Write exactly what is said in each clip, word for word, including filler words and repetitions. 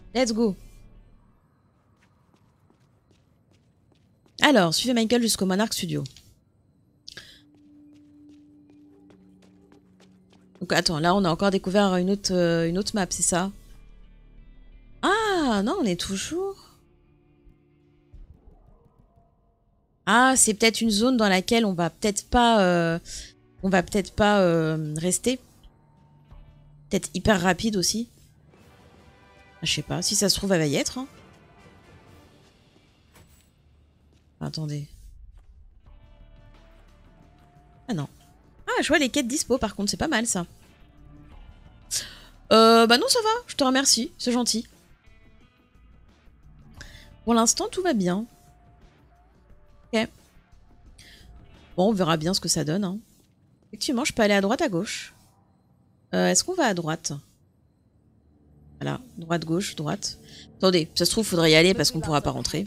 Let's go. Alors, suivez Michael jusqu'au Monarch Studio. Donc attends, là on a encore découvert une autre, euh, une autre map, c'est ça? Ah non, on est toujours... Ah, c'est peut-être une zone dans laquelle on va peut-être pas... Euh, on va peut-être pas euh, rester. Peut-être hyper rapide aussi. Ah, je sais pas, si ça se trouve, elle va y être. Hein. Attendez. Ah non. Ah, je vois les quêtes dispo par contre, c'est pas mal ça. Euh, bah non, ça va, je te remercie, c'est gentil. Pour l'instant, tout va bien. Ok. Bon, on verra bien ce que ça donne. Hein. Effectivement, je peux aller à droite, à gauche. Euh, Est-ce qu'on va à droite? Voilà, droite, gauche, droite. Attendez, ça se trouve, faudrait y aller parce qu'on pourra pas rentrer.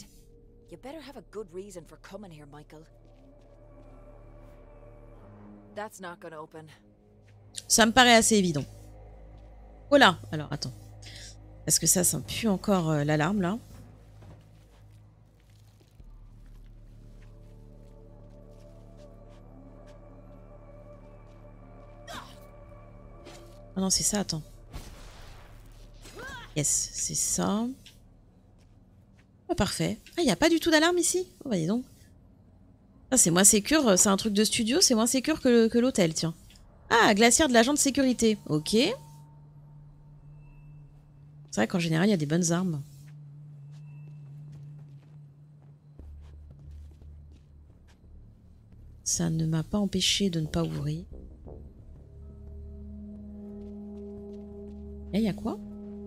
Ça me paraît assez évident. Oh là! Alors, attends. Est-ce que ça, ça pue encore euh, l'alarme, là? Ah non, c'est ça, attends. Yes, c'est ça. Oh, parfait. Ah, il n'y a pas du tout d'alarme ici? Oh, bah dis donc. Ah, c'est moins sécure, c'est un truc de studio, c'est moins sécure que, que l'hôtel, tiens. Ah, glacière de l'agent de sécurité. Ok. C'est vrai qu'en général, il y a des bonnes armes. Ça ne m'a pas empêché de ne pas ouvrir. Et il y a quoi?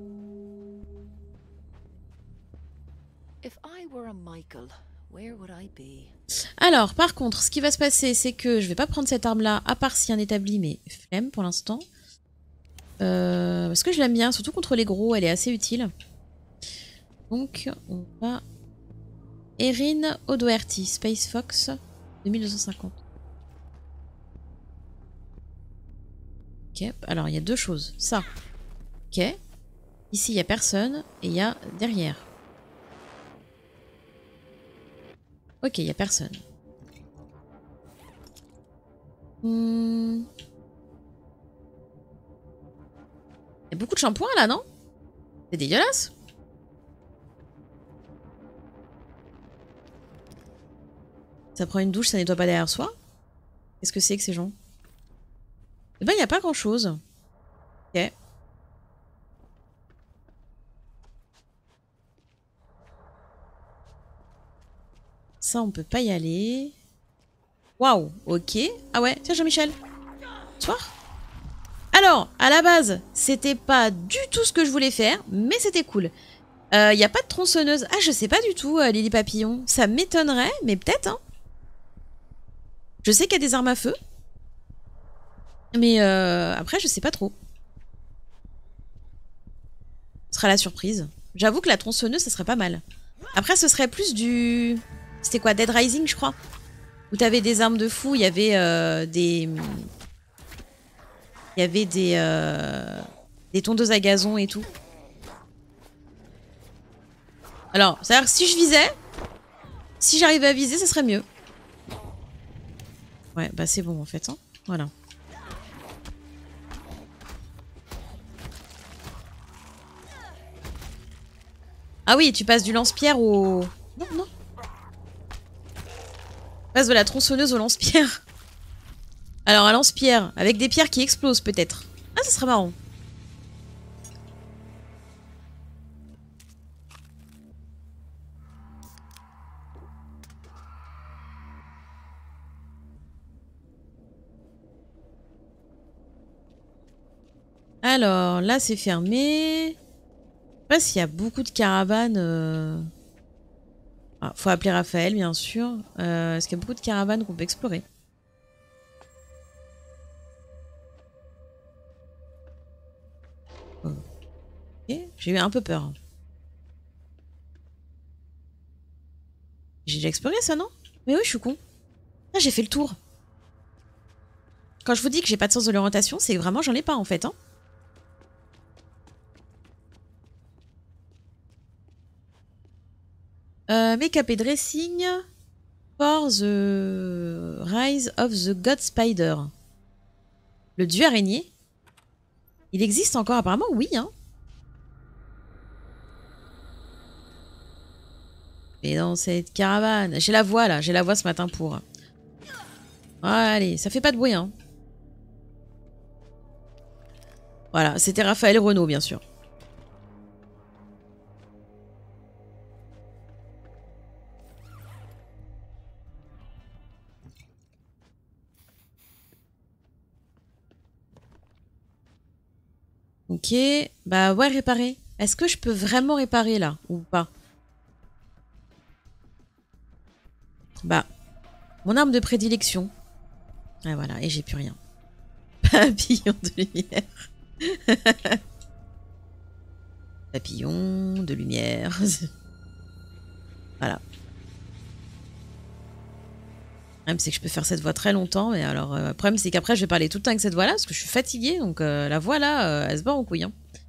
Alors, par contre, ce qui va se passer, c'est que je vais pas prendre cette arme-là, à part si un établi, mais flemme pour l'instant. Euh, parce que je l'aime bien, surtout contre les gros, elle est assez utile. Donc, on va... Erin O'Doherty, Space Fox, deux mille deux cent cinquante. Ok, alors il y a deux choses. Ça. Ok. Ici, il n'y a personne, et il y a derrière. Ok, il n'y a personne. Hmm. Il y a beaucoup de shampoing là, non? C'est dégueulasse. Ça prend une douche, ça nettoie pas derrière soi? Qu'est-ce que c'est que ces gens? Eh ben, il n'y a pas grand-chose. Ok. Ça, on peut pas y aller. Waouh, ok. Ah ouais, tiens Jean-Michel. Bonsoir. Alors, à la base, c'était pas du tout ce que je voulais faire, mais c'était cool. Il euh, n'y a pas de tronçonneuse. Ah, je sais pas du tout, euh, Lily Papillon. Ça m'étonnerait, mais peut-être, hein. Je sais qu'il y a des armes à feu. Mais euh, après, je sais pas trop. Ce sera la surprise. J'avoue que la tronçonneuse, ça serait pas mal. Après, ce serait plus du... C'était quoi, Dead Rising, je crois? Où t'avais des armes de fou, il y avait euh, des... Il y avait des... Euh... des tondeuses à gazon et tout. Alors, c'est-à-dire que si je visais... Si j'arrivais à viser, ce serait mieux. Ouais, bah c'est bon en fait. Hein. Voilà. Ah oui, tu passes du lance-pierre au... Non, non. Tu passes de la tronçonneuse au lance-pierre. Alors, un lance-pierre, avec des pierres qui explosent peut-être. Ah, ça serait marrant. Alors, là, c'est fermé. Je sais pas s'il y a beaucoup de caravanes. Euh... Ah, faut appeler Raphaël, bien sûr. Euh, Est-ce qu'il y a beaucoup de caravanes qu'on peut explorer? Oh. Okay. J'ai eu un peu peur. J'ai déjà exploré ça, non? Mais oui, je suis con. Ah, j'ai fait le tour. Quand je vous dis que j'ai pas de sens de l'orientation, c'est que vraiment j'en ai pas en fait. Hein. Euh, make-up et dressing for the rise of the god spider. Le dieu araignée. Il existe encore apparemment, oui. Hein. Mais dans cette caravane. J'ai la voix là, j'ai la voix ce matin pour. Allez, ça fait pas de bruit. Hein. Voilà, c'était Raphaël Renaud, bien sûr. Ok, bah ouais, réparer. Est-ce que je peux vraiment réparer là, ou pas? Bah, mon arme de prédilection. Ah voilà, et j'ai plus rien. Papillon de lumière. Papillon de lumière. Voilà. Le problème, c'est que je peux faire cette voix très longtemps. Mais alors, euh, le problème, c'est qu'après, je vais parler tout le temps avec cette voix-là parce que je suis fatiguée. Donc, euh, la voix là, euh, elle se barre en couille. Hein.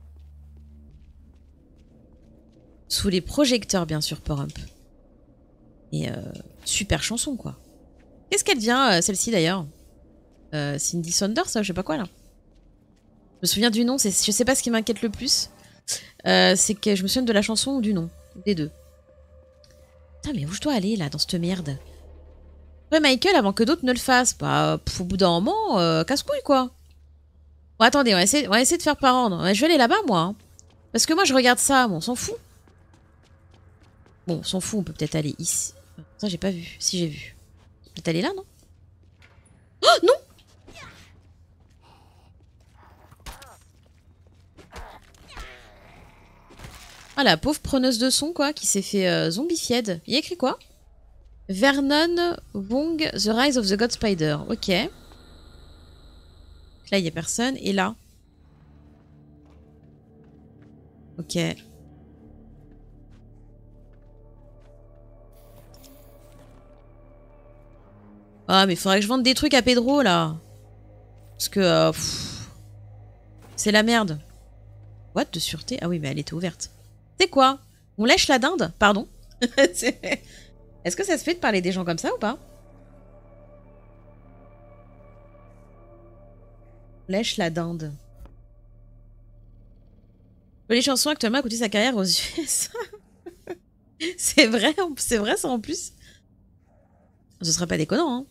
Sous les projecteurs, bien sûr, Porump. Et euh, super chanson, quoi. Qu'est-ce qu'elle devient, euh, celle-ci d'ailleurs euh, Cindy Saunders, ça, je sais pas quoi là. Je me souviens du nom, je sais pas ce qui m'inquiète le plus. Euh, c'est que je me souviens de la chanson ou du nom. Des deux. Putain, mais où je dois aller là, dans cette merde? Ouais, Michael, avant que d'autres ne le fassent, bah, pff, au bout d'un moment, euh, casse-couille quoi. Bon, attendez, on va essayer, on va essayer de faire par ordre. Je vais aller là-bas, moi. Hein. Parce que moi, je regarde ça, bon, on s'en fout. Bon, on s'en fout, on peut peut-être aller ici. Ça, j'ai pas vu. Si, j'ai vu. Peut-être aller là, non? Oh, non! Ah, la pauvre preneuse de son, quoi, qui s'est fait euh, zombified. Il y a écrit quoi? Vernon Wong, The Rise of the God Spider. Ok. Là, il n'y a personne. Et là? Ok. Ah, mais il faudrait que je vende des trucs à Pedro, là. Parce que... Euh, c'est la merde. What de sûreté? Ah oui, mais elle était ouverte. C'est quoi? On lèche la dinde? Pardon. Est-ce que ça se fait de parler des gens comme ça ou pas? On lèche la dinde. Les chansons actuellement a coûté sa carrière aux U S. C'est vrai, c'est vrai ça en plus. Ce serait pas déconnant, hein.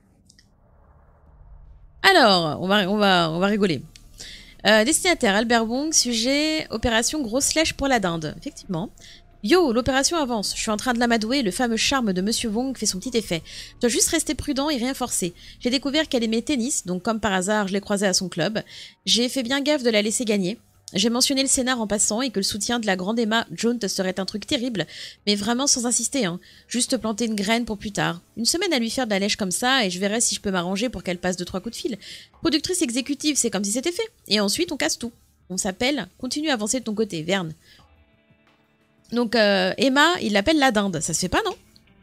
Alors, on va, on va, on va rigoler. Euh, destinataire, Albert Wong, sujet, opération grosse lèche pour la dinde. Effectivement. Yo, l'opération avance. Je suis en train de l'amadouer, le fameux charme de Monsieur Wong fait son petit effet. Je dois juste rester prudent et rien forcer. J'ai découvert qu'elle aimait tennis, donc comme par hasard, je l'ai croisée à son club. J'ai fait bien gaffe de la laisser gagner. J'ai mentionné le scénar en passant et que le soutien de la grande Emma Jones serait un truc terrible, mais vraiment sans insister, hein. Juste planter une graine pour plus tard. Une semaine à lui faire de la lèche comme ça et je verrai si je peux m'arranger pour qu'elle passe deux trois coups de fil. Productrice exécutive, c'est comme si c'était fait. Et ensuite, on casse tout. On s'appelle, continue à avancer de ton côté, Verne. Donc euh, Emma, il l'appelle la dinde. Ça se fait pas, non?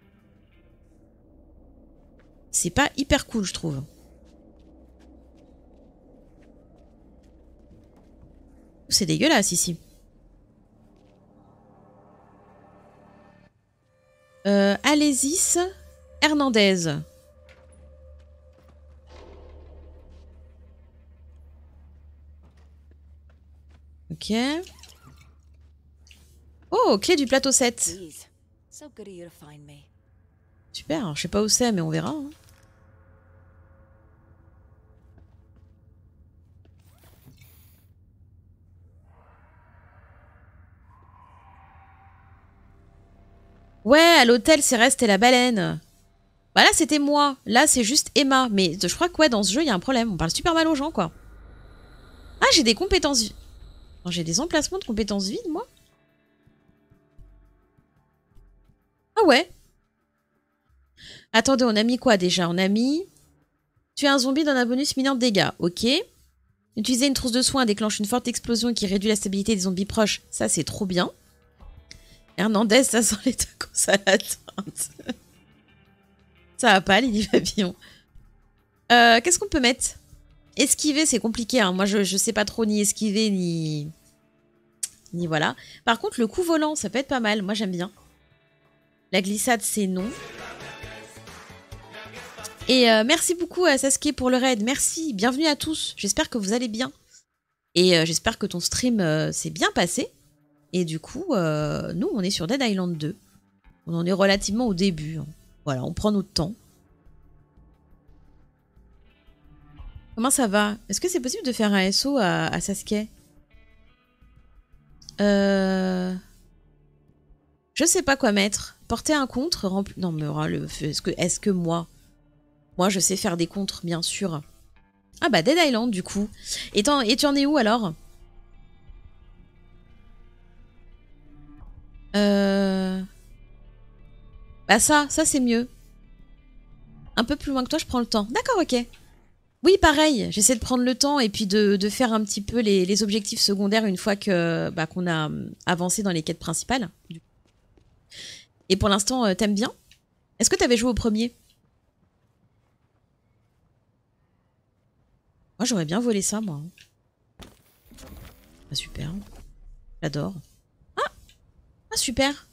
C'est pas hyper cool, je trouve. C'est dégueulasse ici. Euh, Alésis Hernandez. Ok. Oh, clé du plateau sept. Super, alors, je sais pas où c'est, mais on verra. Hein. Ouais, à l'hôtel, c'est Reste et la baleine. Bah là, c'était moi. Là, c'est juste Emma. Mais je crois que ouais, dans ce jeu, il y a un problème. On parle super mal aux gens, quoi. Ah, j'ai des compétences... J'ai des emplacements de compétences vides, moi? Ah ouais. Attendez, on a mis quoi déjà? On a mis... Tuer un zombie dans un bonus mineur de dégâts. Ok. Utiliser une trousse de soins déclenche une forte explosion qui réduit la stabilité des zombies proches. Ça, c'est trop bien. Hernandez, ça sent les tacos à la teinte. Ça va pas, Lily Papillon. Euh, Qu'est-ce qu'on peut mettre? Esquiver, c'est compliqué. Hein. Moi, je, je sais pas trop ni esquiver, ni... Ni voilà. Par contre, le coup volant, ça peut être pas mal. Moi, j'aime bien. La glissade, c'est non. Et euh, merci beaucoup à Sasuke pour le raid. Merci, bienvenue à tous. J'espère que vous allez bien. Et euh, j'espère que ton stream euh, s'est bien passé. Et du coup, euh, nous, on est sur Dead Island deux. On en est relativement au début. Hein. Voilà, on prend notre temps. Comment ça va? Est-ce que c'est possible de faire un S O à, à Sasuke? Euh... Je sais pas quoi mettre. Porter un contre, rempli... Non, mais est-ce que, est-ce que moi... Moi, je sais faire des contres, bien sûr. Ah bah, Dead Island, du coup. Et, et tu en es où, alors? Euh... Bah ça, ça c'est mieux. Un peu plus loin que toi, je prends le temps. D'accord, ok. Oui, pareil, j'essaie de prendre le temps et puis de, de faire un petit peu les, les objectifs secondaires une fois que bah, qu'on a avancé dans les quêtes principales. Et pour l'instant, euh, t'aimes bien? Est-ce que t'avais joué au premier? Moi, j'aurais bien volé ça, moi. Ah, super. J'adore. Ah! Ah, super!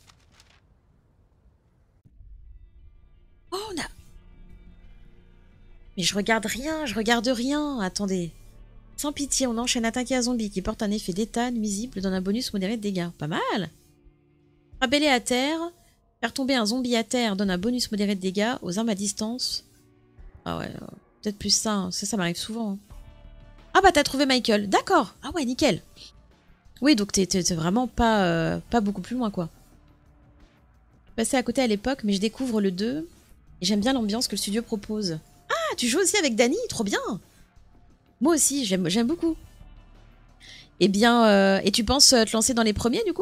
Oh, on a... Mais je regarde rien, je regarde rien. Attendez. Sans pitié, on enchaîne attaquer un zombie qui porte un effet d'état nuisible dans un bonus modéré de dégâts. Pas mal! Rabeller à terre. Faire tomber un zombie à terre donne un bonus modéré de dégâts aux armes à distance. Ah ouais, peut-être plus ça. Hein. Ça, ça m'arrive souvent. Hein. Ah bah t'as trouvé Michael. D'accord. Ah ouais, nickel. Oui, donc t'es vraiment pas, euh, pas beaucoup plus loin, quoi. Je passais à côté à l'époque, mais je découvre le deux. Et j'aime bien l'ambiance que le studio propose. Ah, tu joues aussi avec Dany? Trop bien. Moi aussi, j'aime beaucoup. Eh bien, euh, et tu penses te lancer dans les premiers, du coup?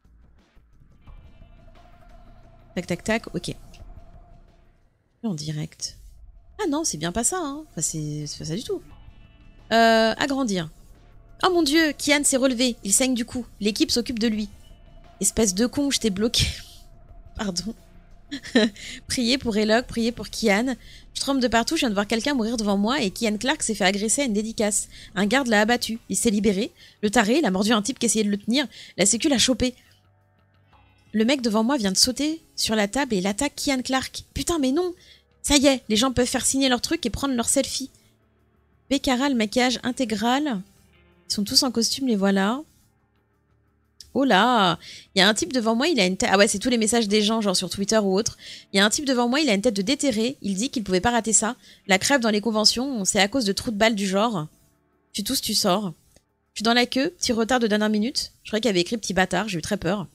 Tac, tac, tac, ok. En direct. Ah non, c'est bien pas ça, hein. Enfin, c'est pas ça du tout. Euh, agrandir. Oh mon dieu, Kian s'est relevé. Il saigne du cou. L'équipe s'occupe de lui. Espèce de con, je t'ai bloqué. Pardon. Priez pour Elok, priez pour Kian. Je tremble de partout, je viens de voir quelqu'un mourir devant moi et Kian Clark s'est fait agresser à une dédicace. Un garde l'a abattu. Il s'est libéré. Le taré, il a mordu un type qui essayait de le tenir. La sécu l'a chopé. Le mec devant moi vient de sauter sur la table et il attaque Kian Clark. Putain, mais non! Ça y est, les gens peuvent faire signer leur truc et prendre leur selfie. Bécara, le maquillage intégral. Ils sont tous en costume, les voilà. Oh là! Il y a un type devant moi, il a une tête... Ah ouais, c'est tous les messages des gens, genre sur Twitter ou autre. Il y a un type devant moi, il a une tête de déterré. Il dit qu'il pouvait pas rater ça. La crève dans les conventions, c'est à cause de trous de balles du genre. Tu tousses, tu sors. Je suis dans la queue, petit retard de dernière minute. Je croyais qu'il y avait écrit petit bâtard, j'ai eu très peur.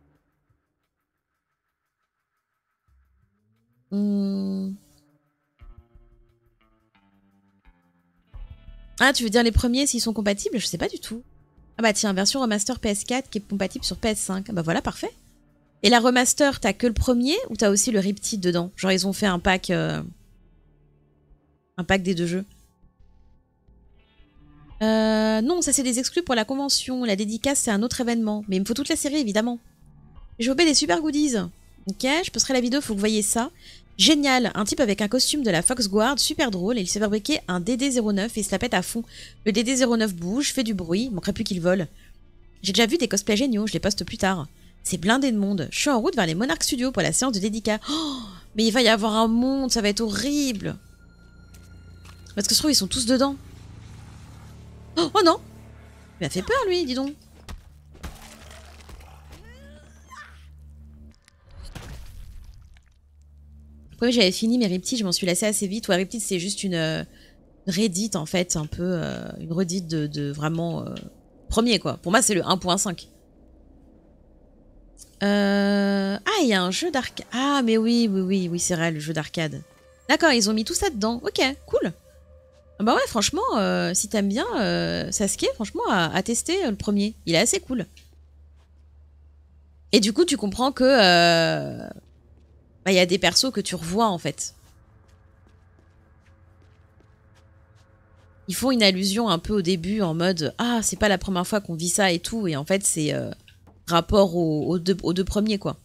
Hmm... Ah, tu veux dire les premiers s'ils sont compatibles? Je sais pas du tout. Ah bah tiens, version remaster P S quatre qui est compatible sur P S cinq. Ah bah voilà, parfait. Et la remaster, t'as que le premier ou t'as aussi le Riptide dedans? Genre ils ont fait un pack... Euh... Un pack des deux jeux. Euh... Non, ça c'est des exclus pour la convention. La dédicace, c'est un autre événement. Mais il me faut toute la série, évidemment. J'ai opé des super goodies. Ok, je posterai la vidéo, faut que vous voyez ça. Génial, un type avec un costume de la Fox Guard, super drôle, et il s'est fabriqué un D D zéro neuf et il se la pète à fond. Le D D zéro neuf bouge, fait du bruit, il manquerait plus qu'il vole. J'ai déjà vu des cosplays géniaux, je les poste plus tard. C'est blindé de monde. Je suis en route vers les Monarch Studios pour la séance de dédicace. Oh, mais il va y avoir un monde, ça va être horrible. Parce que je trouve ils sont tous dedans. Oh, oh non! Il m'a fait peur lui, dis donc. Après, j'avais fini mes Riptides, je m'en suis lassée assez vite. Ouais, Riptide, c'est juste une euh, Reddit, en fait, un peu... Euh, une Reddit de, de vraiment... Euh, premier, quoi. Pour moi, c'est le un point cinq. Euh... Ah, il y a un jeu d'arcade. Ah, mais oui, oui, oui, oui, c'est vrai, le jeu d'arcade. D'accord, ils ont mis tout ça dedans. Ok, cool. Bah ouais, franchement, euh, si t'aimes bien euh, Sasuke, franchement, à, à tester euh, le premier. Il est assez cool. Et du coup, tu comprends que... Euh... Bah, y a des persos que tu revois, en fait. Ils font une allusion un peu au début, en mode « Ah, c'est pas la première fois qu'on vit ça et tout. » Et en fait, c'est euh, rapport aux, aux, deux, aux deux premiers, quoi.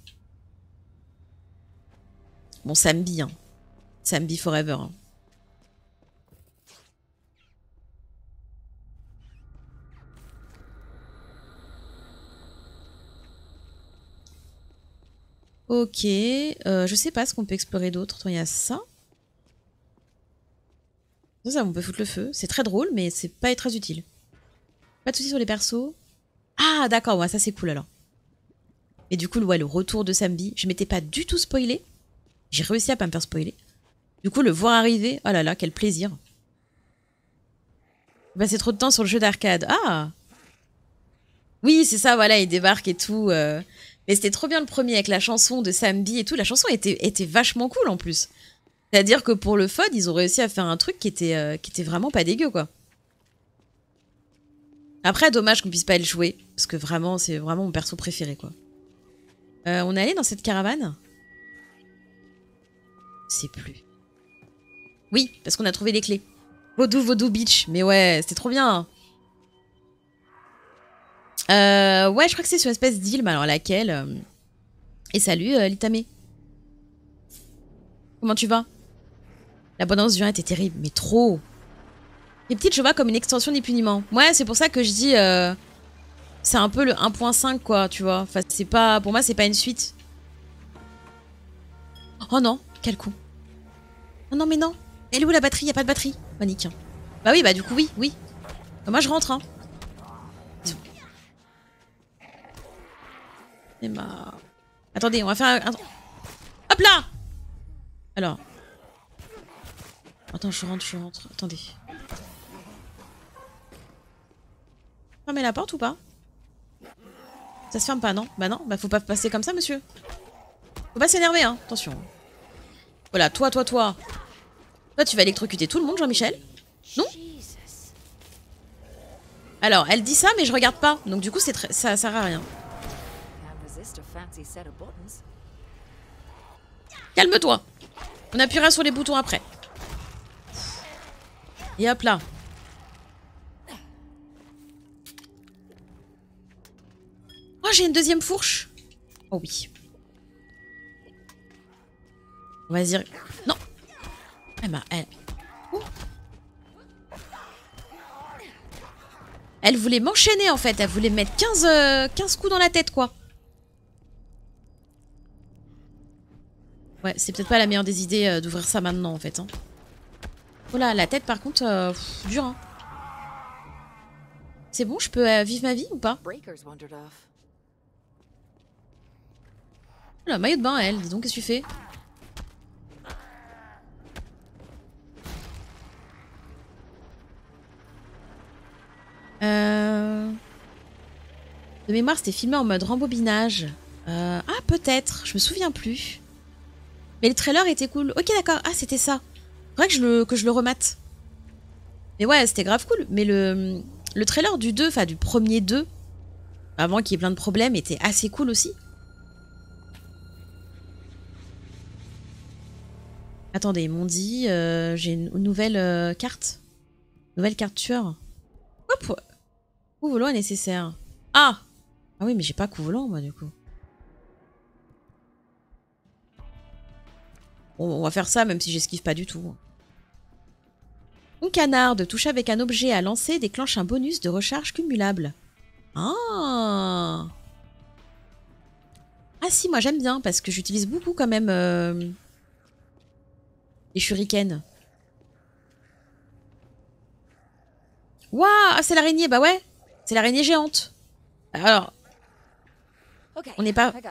Bon, Sambi, hein. Sambi Forever. Hein. Ok. Euh, je sais pas ce qu'on peut explorer d'autre. Il y a ça. Ça, ça, on peut foutre le feu. C'est très drôle, mais c'est pas très utile. Pas de soucis sur les persos. Ah, d'accord, ouais, ça c'est cool alors. Et du coup, ouais, le retour de Sambi, je m'étais pas du tout spoilé. J'ai réussi à pas me faire spoiler. Du coup, le voir arriver, oh là là, quel plaisir. Passer trop de temps sur le jeu d'arcade. Ah! Oui, c'est ça, voilà, il débarque et tout. Euh... Mais c'était trop bien le premier avec la chanson de Sambi et tout. La chanson était, était vachement cool en plus. C'est-à-dire que pour le F O D, ils ont réussi à faire un truc qui était, euh, qui était vraiment pas dégueu, quoi. Après, dommage qu'on puisse pas le jouer. Parce que vraiment, c'est vraiment mon perso préféré, quoi. Euh, on est allé dans cette caravane? Je sais plus. Oui, parce qu'on a trouvé les clés. Vaudou, Vaudou Beach. Mais ouais, c'était trop bien. Euh, ouais, je crois que c'est sur une espèce d'île, mais alors laquelle euh... Et salut, euh, Litame. Comment tu vas? L'abondance du vin était terrible, mais trop. Les petites, je vois comme une extension ni plus ni moins. Ouais, c'est pour ça que je dis... Euh... C'est un peu le un point cinq, quoi, tu vois. Enfin, c'est pas... Pour moi, c'est pas une suite. Oh non, quel coup. Oh non, mais non. Elle est où la batterie? Y a pas de batterie. Panique. Bah oui, bah du coup, oui, oui. Bah, moi, je rentre, hein. Bisous. Et bah... Attendez, on va faire un... Hop là! Alors. Attends, je rentre, je rentre. Attendez. Fermez la porte ou pas? Ça se ferme pas, non? Bah non, bah faut pas passer comme ça, monsieur. Faut pas s'énerver, hein. Attention. Voilà, toi, toi, toi. Toi, tu vas électrocuter tout le monde, Jean-Michel? Non? Alors, elle dit ça, mais je regarde pas. Donc du coup, c'est très... ça sert à rien. Calme-toi. On appuiera sur les boutons après. Et hop là. Oh, j'ai une deuxième fourche. Oh oui. On va dire... Non. Eh ben, elle... Oh. Elle voulait m'enchaîner, en fait. Elle voulait mettre quinze, euh, quinze coups dans la tête, quoi. Ouais, c'est peut-être pas la meilleure des idées euh, d'ouvrir ça maintenant, en fait. Hein. Oh là, la tête, par contre, euh, pff, dur, hein. C'est bon, je peux euh, vivre ma vie ou pas? Oula, maillot de bain, elle. Dis donc, qu'est-ce que tu fais? Euh... De mémoire, c'était filmé en mode rembobinage. Euh... Ah, peut-être. Je me souviens plus. Mais le trailer était cool. Ok, d'accord. Ah, c'était ça. Faudrait que je le, que je le remate. Mais ouais, c'était grave cool. Mais le, le trailer du deux, enfin du premier deux, avant qu'il y ait plein de problèmes, était assez cool aussi. Attendez, ils m'ont dit... Euh, j'ai une nouvelle euh, carte. Nouvelle carte tueur. Hop. Coup-volant est nécessaire. Ah! Ah oui, mais j'ai pas coup-volant, moi, du coup. Bon, on va faire ça, même si j'esquive pas du tout. Mon canard, de toucher avec un objet à lancer déclenche un bonus de recharge cumulable. Ah! Ah si, moi j'aime bien, parce que j'utilise beaucoup quand même euh, les shurikens. Waouh! Ah, c'est l'araignée, bah ouais! C'est l'araignée géante. Alors... On n'est pas...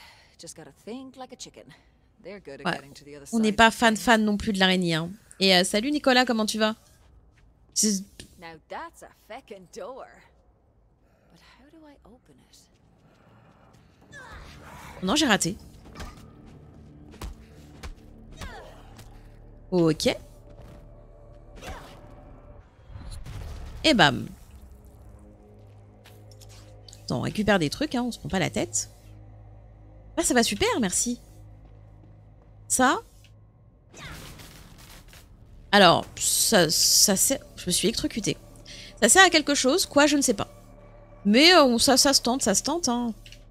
Ouais. On n'est pas fan fan non plus de l'araignée. Hein. Et euh, salut Nicolas, comment tu vas? Non, j'ai raté. Ok. Et bam. Attends, on récupère des trucs, hein, on se prend pas la tête. Ah, ça va super, merci. Ça. Alors, ça, ça sert... Je me suis électrocutée. Ça sert à quelque chose, quoi, je ne sais pas. Mais euh, ça, ça se tente, ça se tente, hein.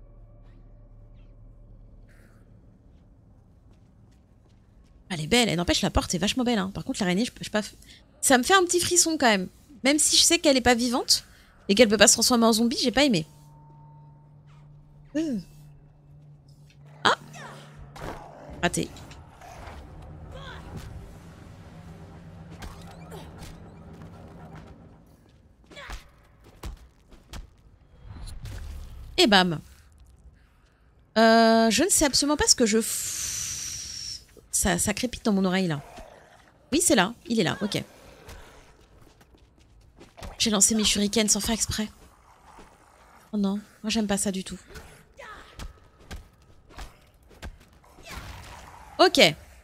Elle est belle, elle n'empêche, la porte est vachement belle, hein. Par contre, l'araignée, je peux, je peux pas... Ça me fait un petit frisson, quand même. Même si je sais qu'elle est pas vivante, et qu'elle peut pas se transformer en zombie, j'ai pas aimé. Euh. Ah! Raté. Et bam. Euh, je ne sais absolument pas ce que je... F... Ça, ça crépite dans mon oreille là. Oui, c'est là. Il est là. Ok. J'ai lancé mes shurikens sans faire exprès. Oh non. Moi, j'aime pas ça du tout. Ok.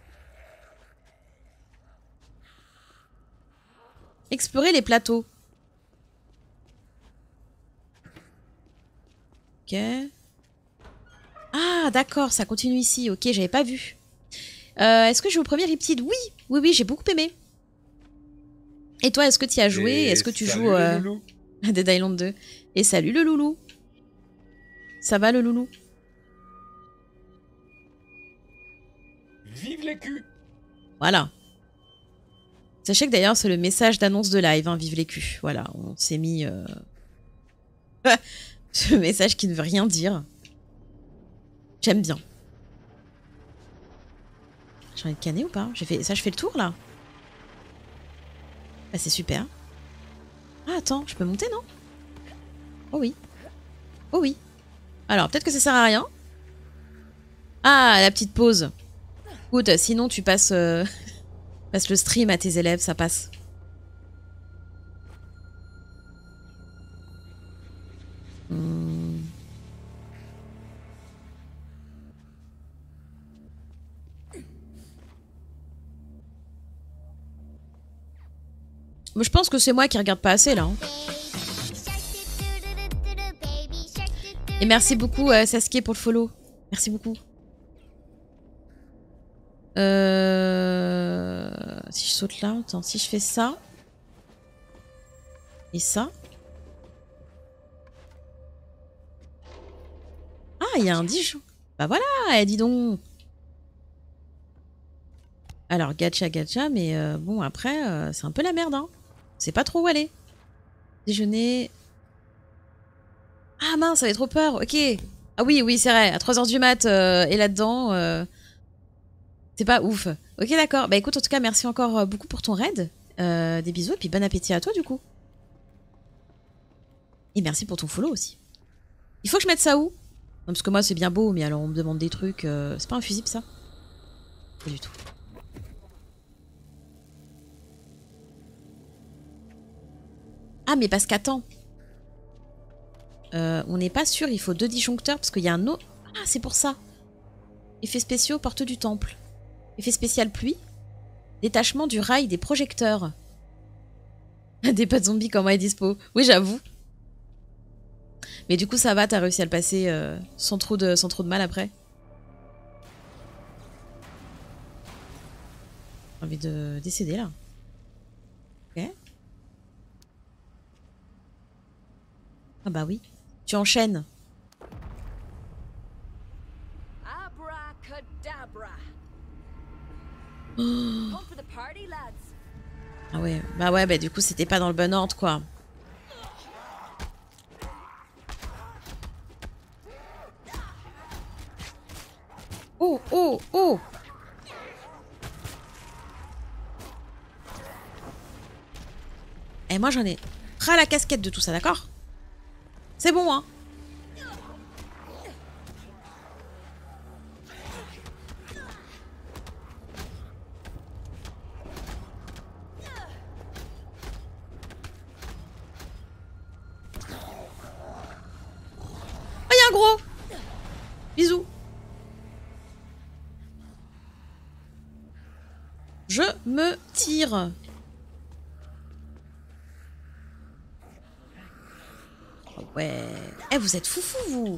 Explorer les plateaux. Ok. Ah, d'accord, ça continue ici. Ok, j'avais pas vu. Euh, est-ce que je joue au premier Riptide? Oui, oui, oui, j'ai beaucoup aimé. Et toi, est-ce que tu y as joué? Est-ce que tu joues euh, à Dead Island deux? Et salut le loulou. Ça va le loulou? Vive les culs! Voilà. Sachez que d'ailleurs, c'est le message d'annonce de live, hein, vive les culs. Voilà, on s'est mis... Euh... ce message qui ne veut rien dire. J'aime bien. J'ai envie de canner ou pas? J'ai fait... Ça, je fais le tour, là? Bah, c'est super. Ah, attends, je peux monter, non? Oh oui. Oh oui. Alors, peut-être que ça sert à rien. Ah, la petite pause. Écoute, sinon, tu passes, euh... passes le stream à tes élèves, ça passe. Hmm. Je pense que c'est moi qui regarde pas assez là. Hein. Et merci beaucoup euh, Sasuke pour le follow. Merci beaucoup. Euh... Si je saute là, attends, si je fais ça. Et ça. Ah, il y a un Dijon. Bah voilà, eh, dis donc. Alors, gacha, gacha, mais euh, bon, après, euh, c'est un peu la merde, hein. C'est pas trop où aller. Déjeuner. Ah mince, ça avait trop peur, ok. Ah oui, oui, c'est vrai, à trois heures du mat, euh, et là-dedans, euh, c'est pas ouf. Ok, d'accord. Bah écoute, en tout cas, merci encore beaucoup pour ton raid. Euh, des bisous, et puis bon appétit à toi, du coup. Et merci pour ton follow aussi. Il faut que je mette ça où? Non, parce que moi, c'est bien beau, mais alors on me demande des trucs... Euh, c'est pas un fusible, ça? Pas du tout. Ah, mais parce qu'attends. Euh, on n'est pas sûr, il faut deux disjoncteurs parce qu'il y a un autre... Ah, c'est pour ça. Effets spéciaux, porte du temple. Effet spécial pluie. Détachement du rail des projecteurs. Des pas de zombies comment est dispo. Oui, j'avoue. Mais du coup, ça va, t'as réussi à le passer euh, sans, trop de, sans trop de mal après. J'ai envie de décéder là. Ok. Ah bah oui. Tu enchaînes. Oh. Ah ouais, bah ouais, bah du coup c'était pas dans le bon ordre quoi. Oh, oh, oh. Et moi j'en ai ras la casquette de tout ça, d'accord? C'est bon, hein? Oh, y'a un gros! Bisous. Je me tire. Oh ouais. Eh, vous êtes foufou, vous.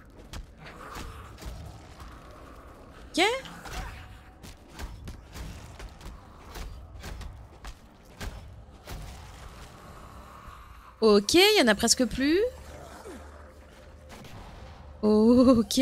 Ok. Ok, il y en a presque plus. Ok.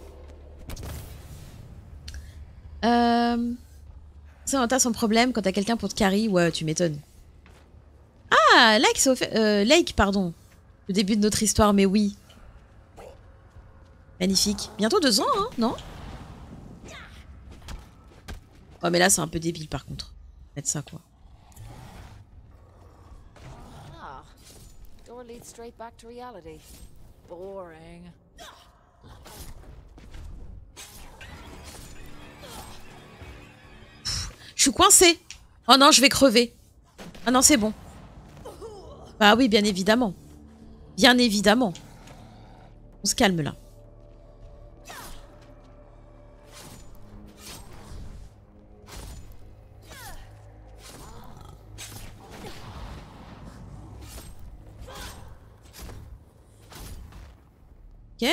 Euh... Ça, t'as son problème quand t'as quelqu'un pour te carry. Ouais, tu m'étonnes. Ah, Lake, euh, Lake, pardon. Le début de notre histoire, mais oui. Magnifique. Bientôt deux ans, hein, non? Oh, mais là, c'est un peu débile, par contre. Mettre ça, quoi. Ah, door leads straight back to reality. Boring. Je suis coincée. Oh non, je vais crever. Ah non, c'est bon. Bah oui, bien évidemment. Bien évidemment. On se calme, là. Ok.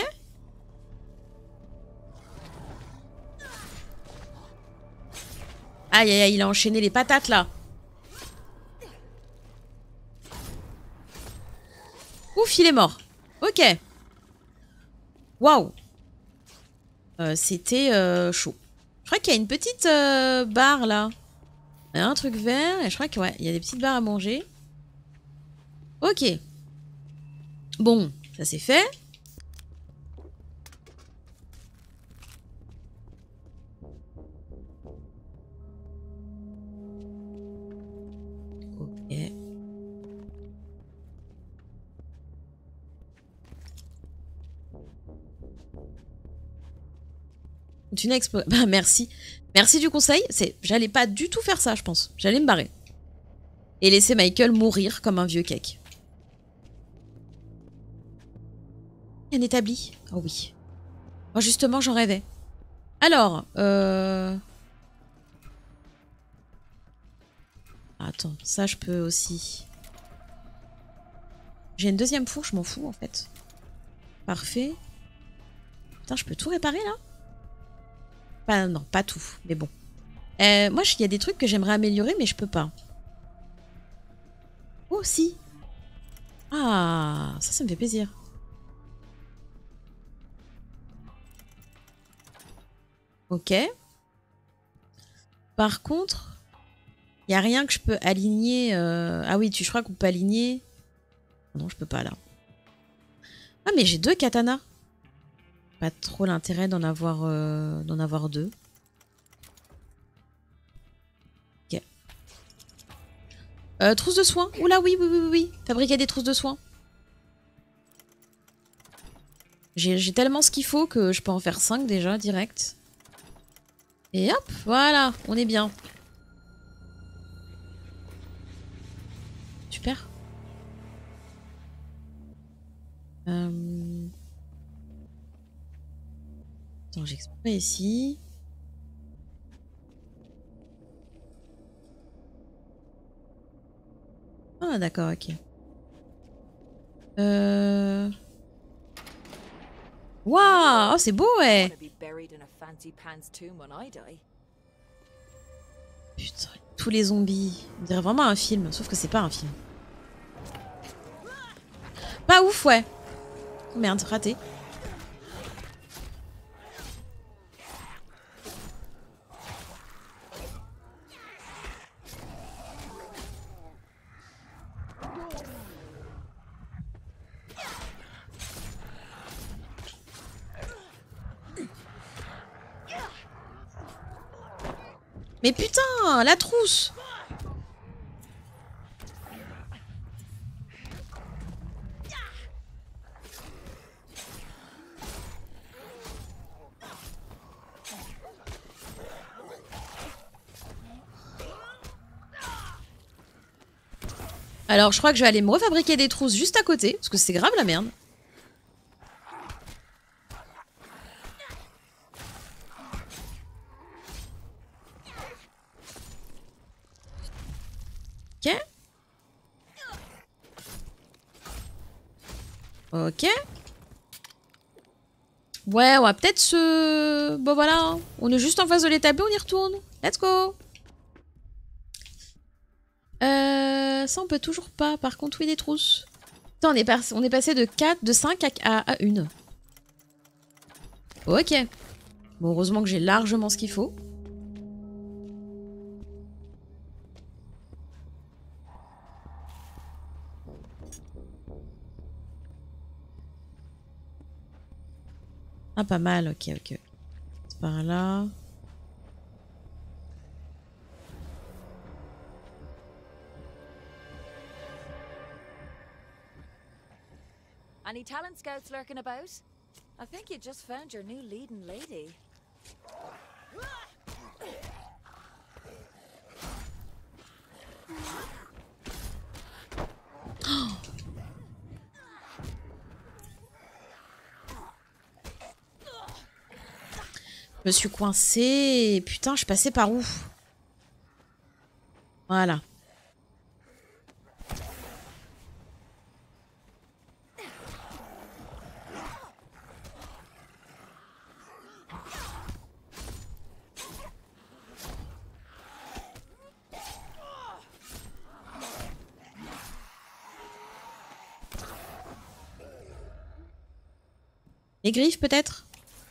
Aïe, aïe, aïe, il a enchaîné les patates, là. Ouf, il est mort. Ok. Waouh. Euh, C'était euh, chaud. Je crois qu'il y a une petite euh, barre, là. Il y a un truc vert, et je crois qu'il ouais, y a des petites barres à manger. Ok. Bon, ça c'est fait. Ok. Continue à explorer. Bah, merci. Merci du conseil. C'est, j'allais pas du tout faire ça, je pense. J'allais me barrer. Et laisser Michael mourir comme un vieux cake. Un établi. Oh oui. Moi, justement, j'en rêvais. Alors, euh... attends, ça, je peux aussi... J'ai une deuxième fourche, je m'en fous, en fait. Parfait. Putain, je peux tout réparer, là? Pas, non, pas tout, mais bon. Euh, moi, il y a des trucs que j'aimerais améliorer, mais je peux pas. Oh, si. Ah, ça, ça me fait plaisir. Ok. Par contre, il n'y a rien que je peux aligner. Euh... Ah oui, tu je crois qu'on peut aligner. Non, je peux pas, là. Ah, mais j'ai deux katanas. Pas trop l'intérêt d'en avoir, euh... d'en avoir deux. Ok. Euh, trousse de soins. Oula, oui, oui, oui, oui, oui. Fabriquer des trousses de soins. J'ai tellement ce qu'il faut que je peux en faire cinq déjà, direct. Et hop, voilà, on est bien. Super. Euh... Attends, j'explore ici. Ah, d'accord, ok. Euh... Waouh, oh, c'est beau, ouais. Putain, tous les zombies. On dirait vraiment un film, sauf que c'est pas un film. Pas ouf, ouais. Oh, merde, raté. Mais putain, la trousse. Alors, je crois que je vais aller me refabriquer des trousses juste à côté, parce que c'est grave la merde. Ok. Ok. Ouais, on va peut-être se... Bon, voilà. On est juste en face de l'établi, on y retourne. Let's go. Euh, ça, on peut toujours pas. Par contre, oui, des trousses. Putain, on est, pas... on est passé de quatre, de cinq à, à une. Ok. Bon, heureusement que j'ai largement ce qu'il faut. Ah, pas mal. Ok, ok. C'est par là. Any talent scouts lurking about? I think you just found your new leading lady. Je me suis coincée. Putain, je passais par où? Voilà. Les griffes peut-être?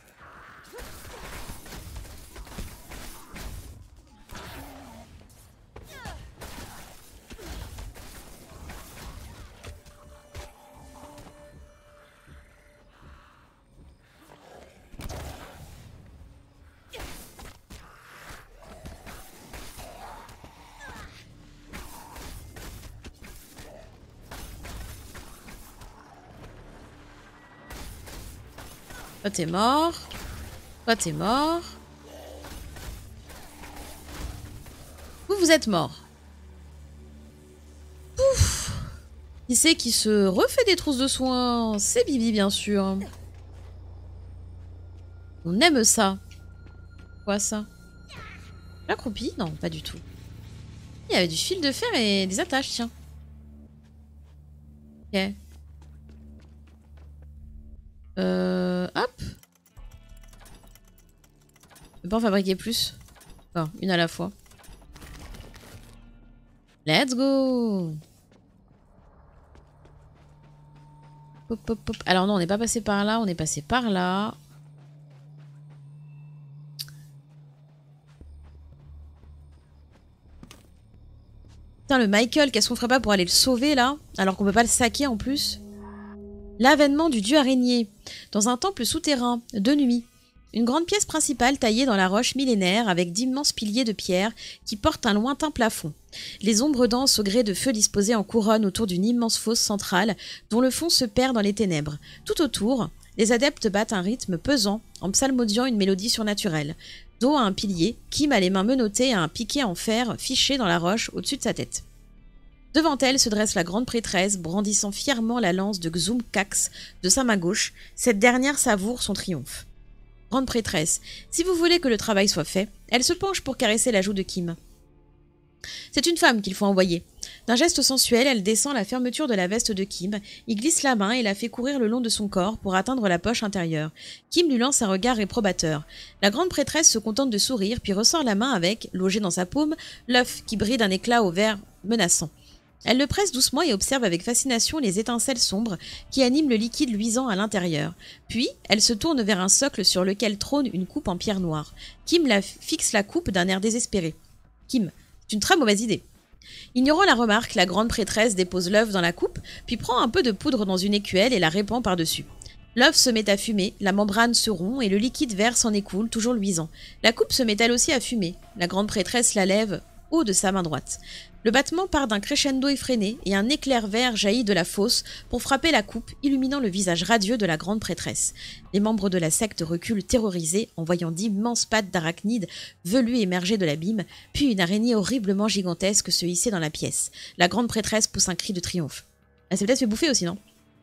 Toi t'es mort. Toi t'es mort. Vous, vous êtes mort. Pouf. Qui c'est qui se refait des trousses de soins? C'est Bibi, bien sûr. On aime ça. Quoi ça? L'accroupi? Non, pas du tout. Il y avait du fil de fer et des attaches, tiens. Ok. Euh... Hop. Je peux pas en fabriquer plus. Bon, une à la fois. Let's go. Pop, pop, pop. Alors non, on n'est pas passé par là, on est passé par là. Putain, le Michael, qu'est-ce qu'on ferait pas pour aller le sauver, là? Alors qu'on peut pas le saquer, en plus. L'avènement du dieu araignée. Dans un temple souterrain, de nuit. Une grande pièce principale taillée dans la roche millénaire avec d'immenses piliers de pierre qui portent un lointain plafond. Les ombres denses au gré de feux disposées en couronne autour d'une immense fosse centrale dont le fond se perd dans les ténèbres. Tout autour, les adeptes battent un rythme pesant en psalmodiant une mélodie surnaturelle. Dos à un pilier, Kim a les mains menottées à un piquet en fer fiché dans la roche au-dessus de sa tête. Devant elle se dresse la grande prêtresse, brandissant fièrement la lance de Xum-Kax de sa main gauche. Cette dernière savoure son triomphe. Grande prêtresse, si vous voulez que le travail soit fait, elle se penche pour caresser la joue de Kim. C'est une femme qu'il faut envoyer. D'un geste sensuel, elle descend la fermeture de la veste de Kim, y glisse la main et la fait courir le long de son corps pour atteindre la poche intérieure. Kim lui lance un regard réprobateur. La grande prêtresse se contente de sourire, puis ressort la main avec, logé dans sa paume, l'œuf qui brille d'un éclat au vert menaçant. Elle le presse doucement et observe avec fascination les étincelles sombres qui animent le liquide luisant à l'intérieur. Puis, elle se tourne vers un socle sur lequel trône une coupe en pierre noire. Kim la fixe la coupe d'un air désespéré. Kim, c'est une très mauvaise idée. Ignorant la remarque, la grande prêtresse dépose l'œuf dans la coupe, puis prend un peu de poudre dans une écuelle et la répand par-dessus. L'œuf se met à fumer, la membrane se rompt et le liquide vert s'en écoule, toujours luisant. La coupe se met elle aussi à fumer. La grande prêtresse la lève haut de sa main droite. Le battement part d'un crescendo effréné et un éclair vert jaillit de la fosse pour frapper la coupe, illuminant le visage radieux de la grande prêtresse. Les membres de la secte reculent terrorisés en voyant d'immenses pattes d'arachnides velues émerger de l'abîme, puis une araignée horriblement gigantesque se hisser dans la pièce. La grande prêtresse pousse un cri de triomphe. Elle s'est peut-être fait bouffer aussi, non?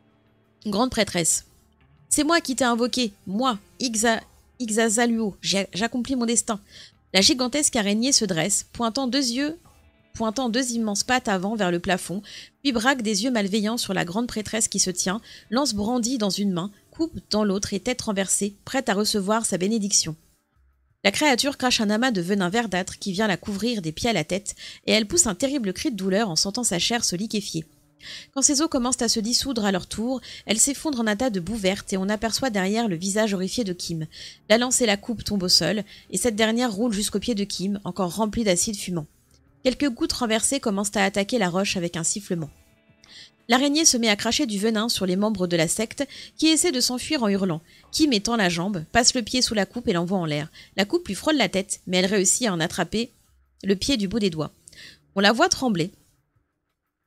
Grande prêtresse. C'est moi qui t'ai invoqué, moi, Ixa, Ixazaluo, j'accomplis mon destin. La gigantesque araignée se dresse, pointant deux yeux pointant deux immenses pattes avant vers le plafond, puis braque des yeux malveillants sur la grande prêtresse qui se tient, lance brandie dans une main, coupe dans l'autre et tête renversée, prête à recevoir sa bénédiction. La créature crache un amas de venin verdâtre qui vient la couvrir des pieds à la tête, et elle pousse un terrible cri de douleur en sentant sa chair se liquéfier. Quand ses os commencent à se dissoudre à leur tour, elle s'effondre en un tas de boue verte et on aperçoit derrière le visage horrifié de Kim. La lance et la coupe tombent au sol, et cette dernière roule jusqu'aux pieds de Kim, encore remplie d'acide fumant. Quelques gouttes renversées commencent à attaquer la roche avec un sifflement. L'araignée se met à cracher du venin sur les membres de la secte qui essaient de s'enfuir en hurlant. Kim étend la jambe, passe le pied sous la coupe et l'envoie en l'air. La coupe lui frôle la tête, mais elle réussit à en attraper le pied du bout des doigts. On la voit trembler.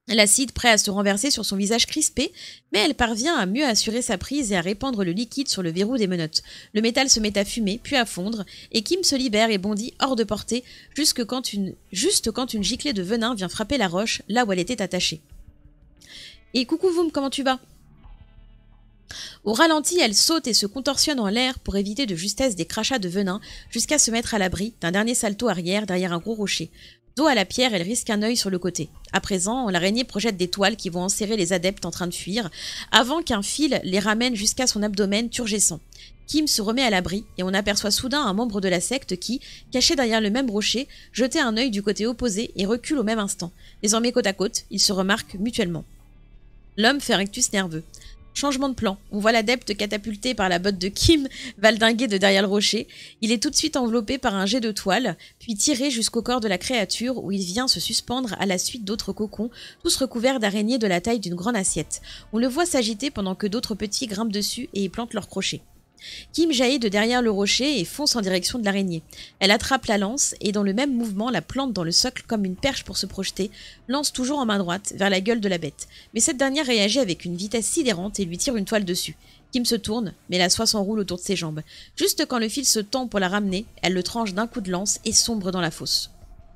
L'acide prêt à se renverser sur son visage crispé, mais elle parvient à mieux assurer sa prise et à répandre le liquide sur le verrou des menottes. Le métal se met à fumer, puis à fondre, et Kim se libère et bondit hors de portée, jusque quand une... juste quand une giclée de venin vient frapper la roche, là où elle était attachée. Et coucou Voum, comment tu vas ? Au ralenti, elle saute et se contorsionne en l'air pour éviter de justesse des crachats de venin, jusqu'à se mettre à l'abri d'un dernier salto arrière derrière un gros rocher. Dos à la pierre, elle risque un œil sur le côté. À présent, l'araignée projette des toiles qui vont enserrer les adeptes en train de fuir, avant qu'un fil les ramène jusqu'à son abdomen turgescent. Kim se remet à l'abri, et on aperçoit soudain un membre de la secte qui, caché derrière le même rocher, jetait un œil du côté opposé et recule au même instant. Désormais côte à côte, ils se remarquent mutuellement. L'homme fait un rictus nerveux. Changement de plan. On voit l'adepte catapulté par la botte de Kim, valdingué de derrière le rocher. Il est tout de suite enveloppé par un jet de toile, puis tiré jusqu'au corps de la créature où il vient se suspendre à la suite d'autres cocons, tous recouverts d'araignées de la taille d'une grande assiette. On le voit s'agiter pendant que d'autres petits grimpent dessus et y plantent leurs crochets. Kim jaillit de derrière le rocher et fonce en direction de l'araignée. Elle attrape la lance et dans le même mouvement la plante dans le socle comme une perche pour se projeter, lance toujours en main droite vers la gueule de la bête. Mais cette dernière réagit avec une vitesse sidérante et lui tire une toile dessus. Kim se tourne, mais la soie s'enroule autour de ses jambes. Juste quand le fil se tend pour la ramener, elle le tranche d'un coup de lance et sombre dans la fosse.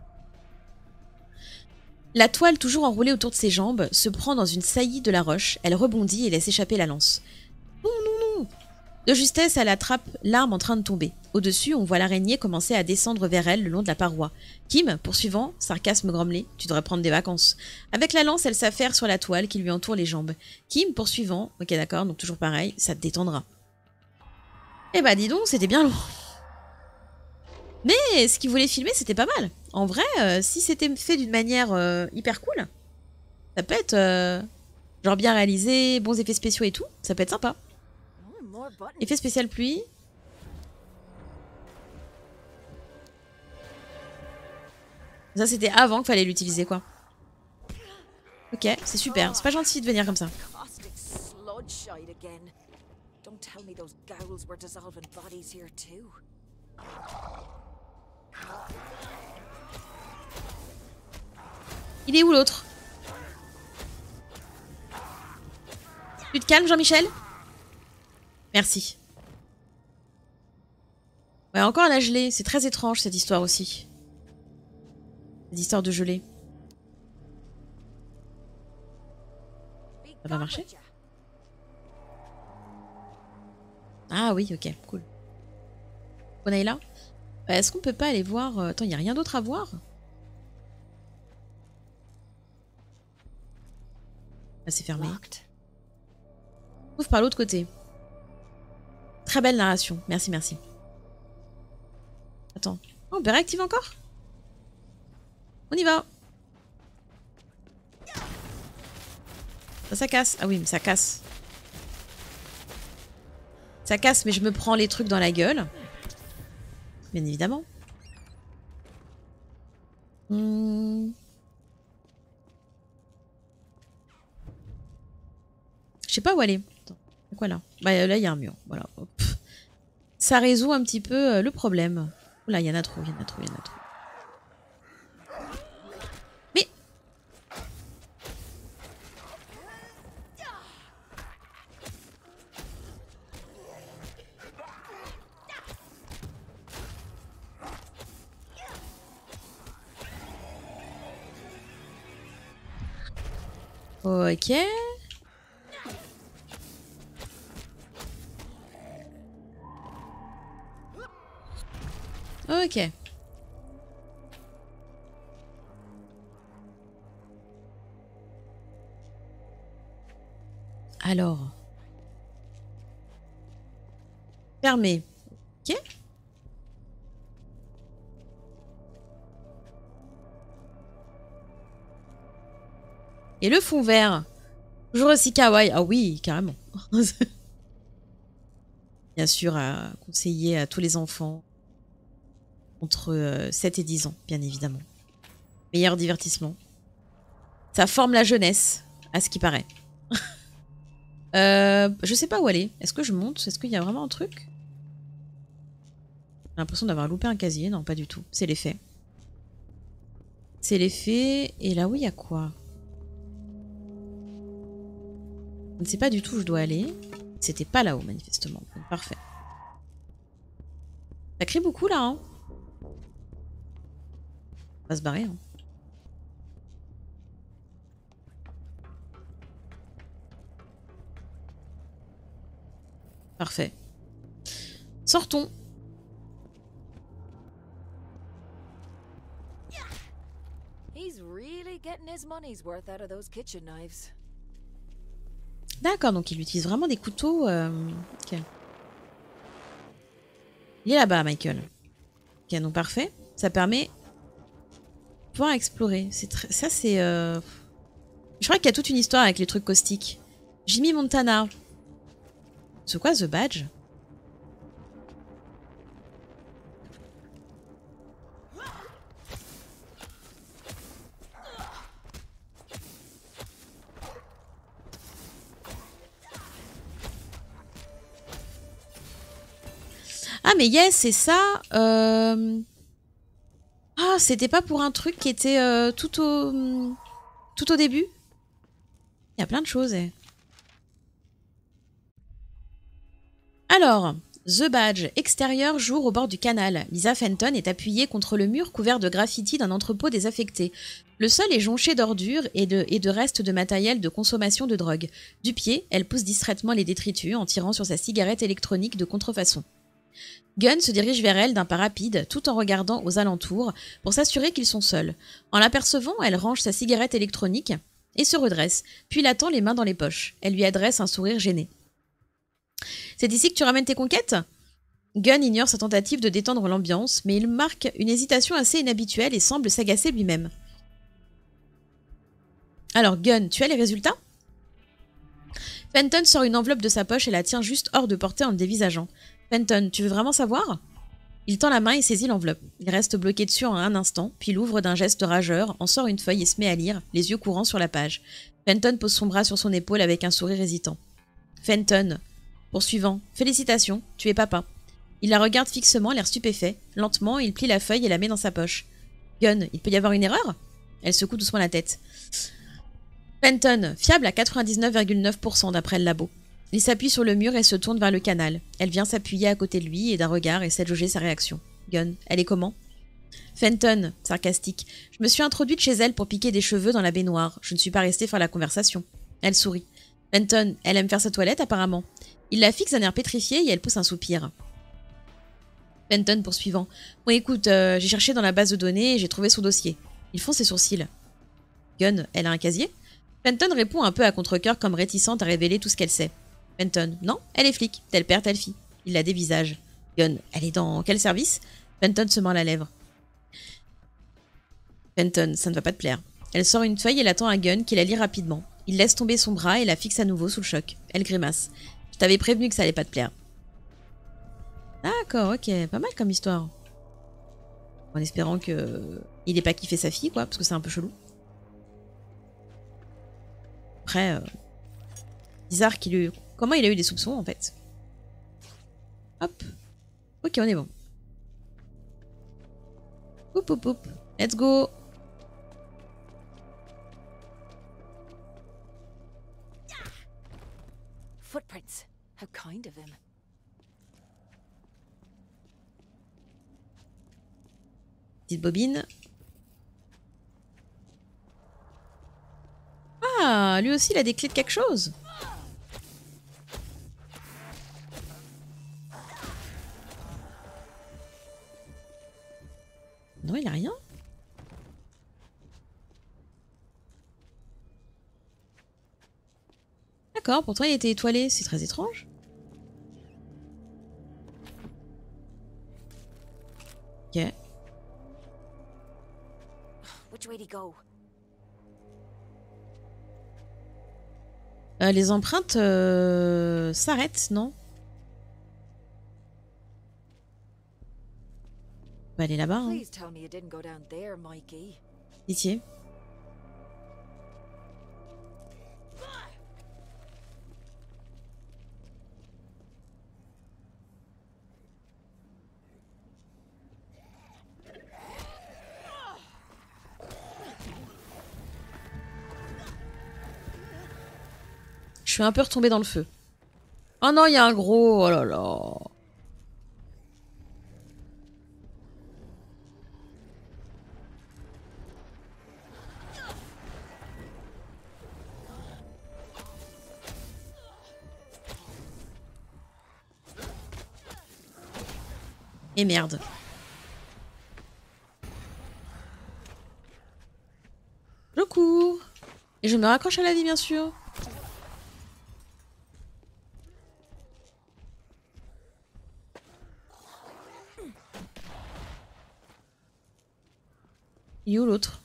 La toile, toujours enroulée autour de ses jambes, se prend dans une saillie de la roche, elle rebondit et laisse échapper la lance. Non, non, non! De justesse, elle attrape l'arme en train de tomber. Au-dessus, on voit l'araignée commencer à descendre vers elle le long de la paroi. Kim, poursuivant, sarcasme grommelé, tu devrais prendre des vacances. Avec la lance, elle s'affaire sur la toile qui lui entoure les jambes. Kim, poursuivant, ok d'accord, donc toujours pareil, ça te détendra. Eh bah dis donc, c'était bien long. Mais ce qu'il voulait filmer, c'était pas mal. En vrai, euh, si c'était fait d'une manière euh, hyper cool, ça peut être euh, genre bien réalisé, bons effets spéciaux et tout, ça peut être sympa. Effet spécial pluie. Ça c'était avant qu'il fallait l'utiliser quoi. Ok, c'est super. C'est pas gentil de venir comme ça. Il est où l'autre? Tu te calmes Jean-Michel? Merci. Ouais, encore la gelée. C'est très étrange cette histoire aussi. Cette histoire de gelée. Ça va marcher? Ah oui, ok, cool. On est là. Bah, est-ce qu'on peut pas aller voir... Attends, il n'y a rien d'autre à voir? Ah, c'est fermé. Ouvre par l'autre côté. Très belle narration. Merci, merci. Attends. Oh, on peut réactiver encore? On y va. Ça, ça casse. Ah oui, mais ça casse. Ça casse, mais je me prends les trucs dans la gueule. Bien évidemment. Hmm. Je sais pas où aller. Attends. Quoi là? Bah là, il y a un mur. Voilà. Hop. Ça résout un petit peu euh, le problème. Là, il y en a trop, il y en a trop, il y en a trop. Mais... Ok. Ok. Alors. Fermé. Ok. Et le fond vert. Toujours aussi kawaii. Ah oui, carrément. Bien sûr, à conseiller à tous les enfants entre euh, sept et dix ans, bien évidemment. Meilleur divertissement. Ça forme la jeunesse, à ce qui paraît. euh, je sais pas où aller. Est-ce que je monte? Est-ce qu'il y a vraiment un truc? J'ai l'impression d'avoir loupé un casier. Non, pas du tout. C'est l'effet. C'est l'effet. Et là, oui, il y a quoi? Je ne sais pas du tout où je dois aller. C'était pas là-haut, manifestement. Donc, parfait. Ça crie beaucoup, là, hein. On va se barrer, hein. Parfait. Sortons. He's really getting his money's worth out of those kitchen knives. D'accord, donc il utilise vraiment des couteaux. Euh... Ok. Il est là-bas, Michael. Ok, donc parfait. Ça permet de pouvoir explorer. C'est ça, c'est... Euh... Je crois qu'il y a toute une histoire avec les trucs caustiques. Jimmy Montana. C'est quoi, The Badge? Ah mais yes, c'est ça. Euh... Ah, c'était pas pour un truc qui était euh, tout au tout au début. Il y a plein de choses. Eh. Alors, The Badge, extérieur, jour au bord du canal. Lisa Fenton est appuyée contre le mur couvert de graffitis d'un entrepôt désaffecté. Le sol est jonché d'ordures et de, et de restes de matériel de consommation de drogue. Du pied, elle pousse distraitement les détritus en tirant sur sa cigarette électronique de contrefaçon. Gunn se dirige vers elle d'un pas rapide, tout en regardant aux alentours, pour s'assurer qu'ils sont seuls. En l'apercevant, elle range sa cigarette électronique et se redresse, puis l'attend les mains dans les poches. Elle lui adresse un sourire gêné. « C'est ici que tu ramènes tes conquêtes ?» Gunn ignore sa tentative de détendre l'ambiance, mais il marque une hésitation assez inhabituelle et semble s'agacer lui-même. « Alors, Gunn, tu as les résultats ?» Fenton sort une enveloppe de sa poche et la tient juste hors de portée en le dévisageant. « Fenton, tu veux vraiment savoir ?» Il tend la main et saisit l'enveloppe. Il reste bloqué dessus en un instant, puis l'ouvre d'un geste rageur, en sort une feuille et se met à lire, les yeux courants sur la page. Fenton pose son bras sur son épaule avec un sourire hésitant. « Fenton. Poursuivant. Félicitations, tu es papa. » Il la regarde fixement, l'air stupéfait. Lentement, il plie la feuille et la met dans sa poche. « Gunn, il peut y avoir une erreur ?» Elle secoue doucement la tête. Fenton, fiable à quatre-vingt-dix-neuf virgule neuf pour cent d'après le labo. Il s'appuie sur le mur et se tourne vers le canal. Elle vient s'appuyer à côté de lui et d'un regard essaie de jauger sa réaction. Gunn, elle est comment? Fenton, sarcastique. Je me suis introduite chez elle pour piquer des cheveux dans la baignoire. Je ne suis pas restée faire la conversation. Elle sourit. Fenton, elle aime faire sa toilette apparemment. Il la fixe d'un air pétrifié et elle pousse un soupir. Fenton poursuivant. Bon écoute, euh, j'ai cherché dans la base de données et j'ai trouvé son dossier. Il fond ses sourcils. Gunn, elle a un casier? Fenton répond un peu à contre-cœur comme réticente à révéler tout ce qu'elle sait. Fenton, non, elle est flic, tel père, telle fille. Il la dévisage. Gunn, elle est dans quel service? Fenton se mord la lèvre. Fenton, ça ne va pas te plaire. Elle sort une feuille et la tend à Gunn qui la lit rapidement. Il laisse tomber son bras et la fixe à nouveau sous le choc. Elle grimace. Je t'avais prévenu que ça allait pas te plaire. D'accord, ok, pas mal comme histoire. En espérant que il ait pas kiffé sa fille, quoi, parce que c'est un peu chelou. Après, euh... bizarre qu'il ait eu... Comment il a eu des soupçons, en fait? Hop. Ok, on est bon. Oup, oup, oup. Let's go. Footprints. How kind of him. Petite bobine. Ah, lui aussi, il a des clés de quelque chose. Non, il a rien. D'accord, pourtant il était étoilé, c'est très étrange. Ok. Which way to go? Euh, les empreintes euh, s'arrêtent, non? On va aller là-bas. Hein. Please tell me you didn't go down there, Mikey. Pitié. Je suis un peu retombée dans le feu. Oh non, il y a un gros... Oh là là. Et merde. Je cours. Et je me raccroche à la vie, bien sûr. Il est où l'autre?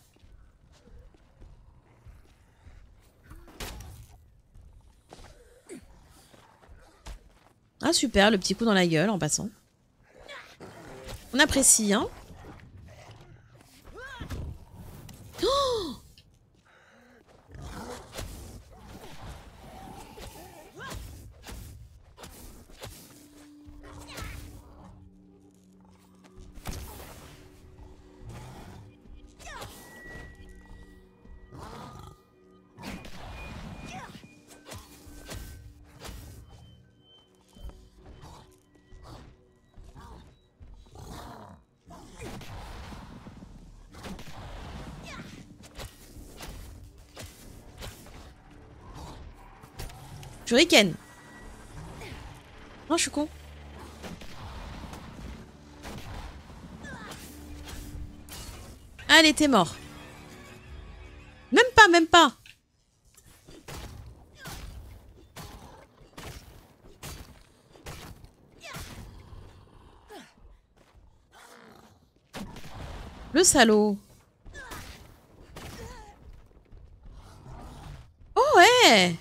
Ah super, le petit coup dans la gueule en passant. On apprécie, hein. Oh! Shuriken. Non, je suis con. Allez, t'es mort. Même pas, même pas. Le salaud. Oh ouais.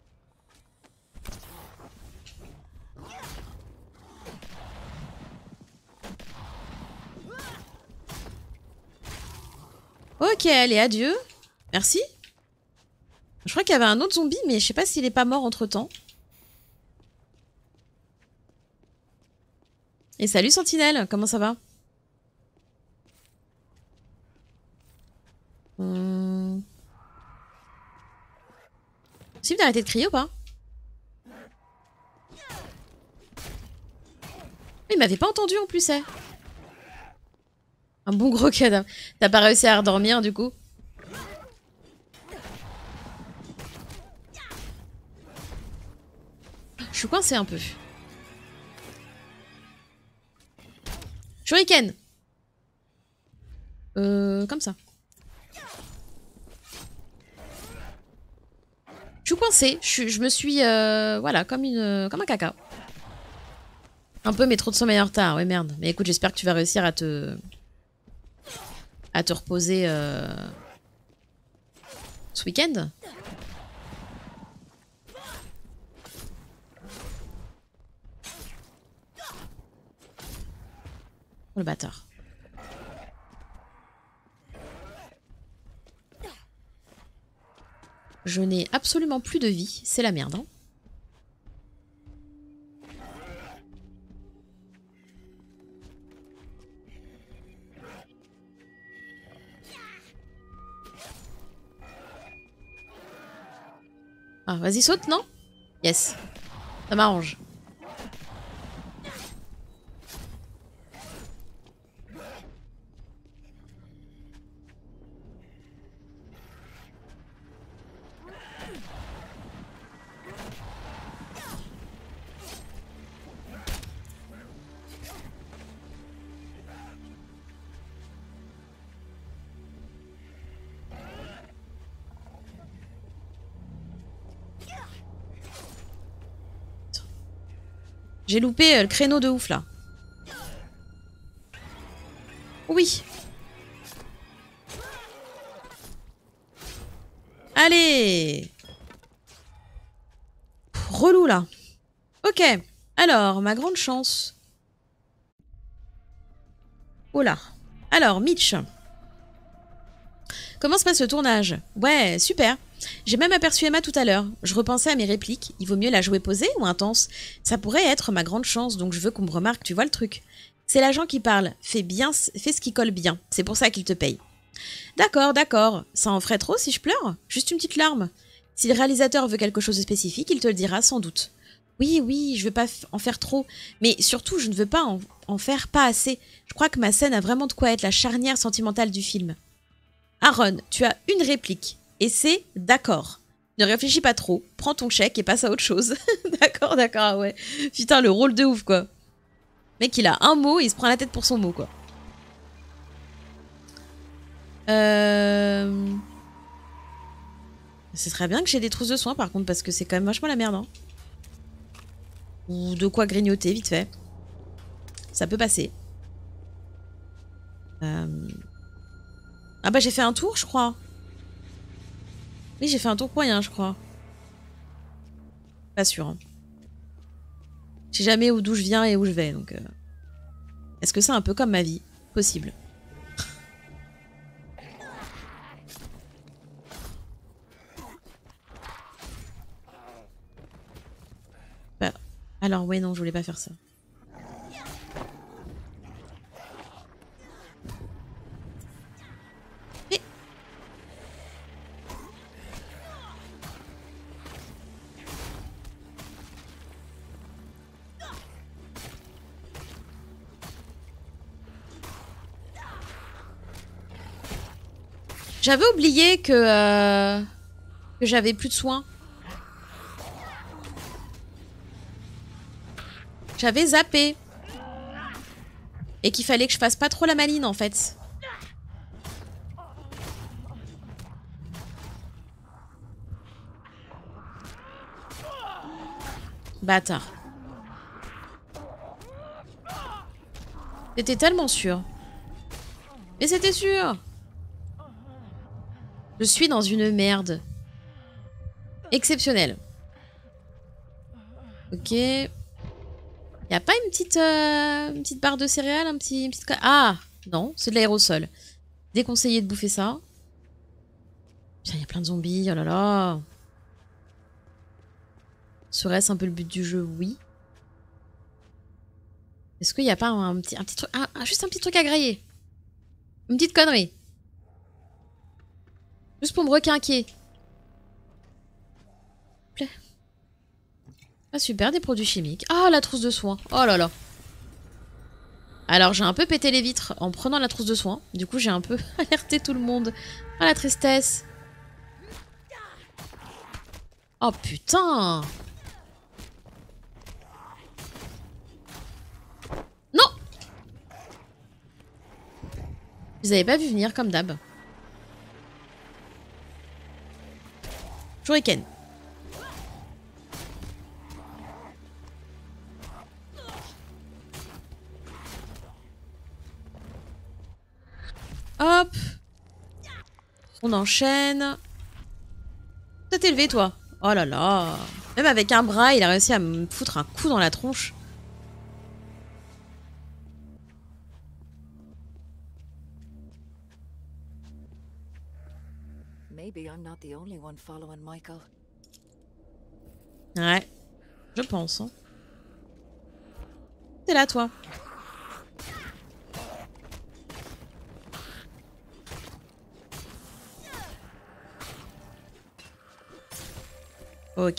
Ok, allez, adieu. Merci. Je crois qu'il y avait un autre zombie, mais je sais pas s'il est pas mort entre-temps. Et salut Sentinelle, comment ça va? hum... Possible d'arrêter de crier ou pas? Il m'avait pas entendu en plus, eh. Un bon gros cadavre. T'as pas réussi à redormir du coup? Je suis coincée un peu. Shuriken. Euh, comme ça. Je suis coincée. Je, je me suis... Euh, voilà, comme, une, comme un caca. Un peu, mais trop de sommeil en retard. Ouais, merde. Mais écoute, j'espère que tu vas réussir à te... à te reposer... Euh, ce week-end. Oh, le bâtard. Je n'ai absolument plus de vie. C'est la merde, hein. Ah, vas-y, saute, non? Yes. Ça m'arrange. J'ai loupé euh, le créneau de ouf, là. Oui. Allez. Pff, relou, là. Ok. Alors, ma grande chance. Oh là. Alors, Mitch. Comment se passe le tournage? Ouais, super. J'ai même aperçu Emma tout à l'heure. Je repensais à mes répliques. Il vaut mieux la jouer posée ou intense? Ça pourrait être ma grande chance, donc je veux qu'on me remarque, tu vois le truc. C'est l'agent qui parle. Fais bien, fais ce qui colle bien. C'est pour ça qu'il te paye. D'accord, d'accord. Ça en ferait trop si je pleure? Juste une petite larme. Si le réalisateur veut quelque chose de spécifique, il te le dira sans doute. Oui, oui, je veux pas en faire trop. Mais surtout, je ne veux pas en, en faire pas assez. Je crois que ma scène a vraiment de quoi être la charnière sentimentale du film. Aaron, tu as une réplique. Et c'est « d'accord ». Ne réfléchis pas trop, prends ton chèque et passe à autre chose. D'accord, d'accord, ah ouais. Putain, le rôle de ouf, quoi. Mec, il a un mot et il se prend la tête pour son mot, quoi. Euh... Ce serait bien que j'ai des trousses de soins, par contre, parce que c'est quand même vachement la merde, hein. Ou de quoi grignoter, vite fait. Ça peut passer. Euh... Ah bah, j'ai fait un tour, je crois. Oui, j'ai fait un tour pour rien, je crois. Pas sûr. Hein. Je sais jamais d'où je viens et où je vais, donc... Euh... Est-ce que c'est un peu comme ma vie? Possible. Bah, alors, ouais, non, je voulais pas faire ça. Mais... J'avais oublié que, euh, que j'avais plus de soins. J'avais zappé. Et qu'il fallait que je fasse pas trop la maline en fait. Bâtard. C'était tellement sûr. Mais c'était sûr. Je suis dans une merde. Exceptionnelle. Ok. Y a pas une petite, euh, une petite barre de céréales, un petit, une petite... Ah non, c'est de l'aérosol. Déconseillé de bouffer ça. Putain, y a plein de zombies, oh là là. Serait-ce un peu le but du jeu? Oui. Est-ce qu'il n'y a pas un, un, petit, un petit truc... Un, un, juste un petit truc à grailler. Une petite connerie. Juste pour me requinquer. Ah super, des produits chimiques. Ah, la trousse de soins. Oh là là. Alors j'ai un peu pété les vitres en prenant la trousse de soins. Du coup j'ai un peu alerté tout le monde. Ah la tristesse. Oh putain. Non. Vous avez pas vu venir comme d'hab. Shuriken. Hop. On enchaîne. T'as t'es élevé toi. Oh là là. Même avec un bras, il a réussi à me foutre un coup dans la tronche. Maybe I'm not the only one following Michael. Ouais. Je pense. Hein. T'es là toi. Ok.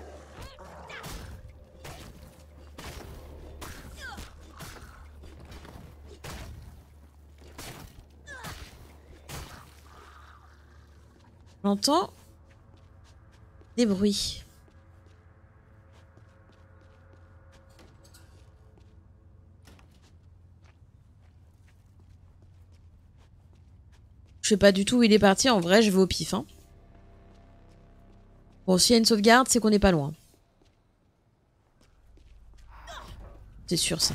J'entends des bruits. Je sais pas du tout où il est parti. En vrai, je vais au pif. Hein. Bon, s'il y a une sauvegarde, c'est qu'on n'est pas loin. C'est sûr, ça.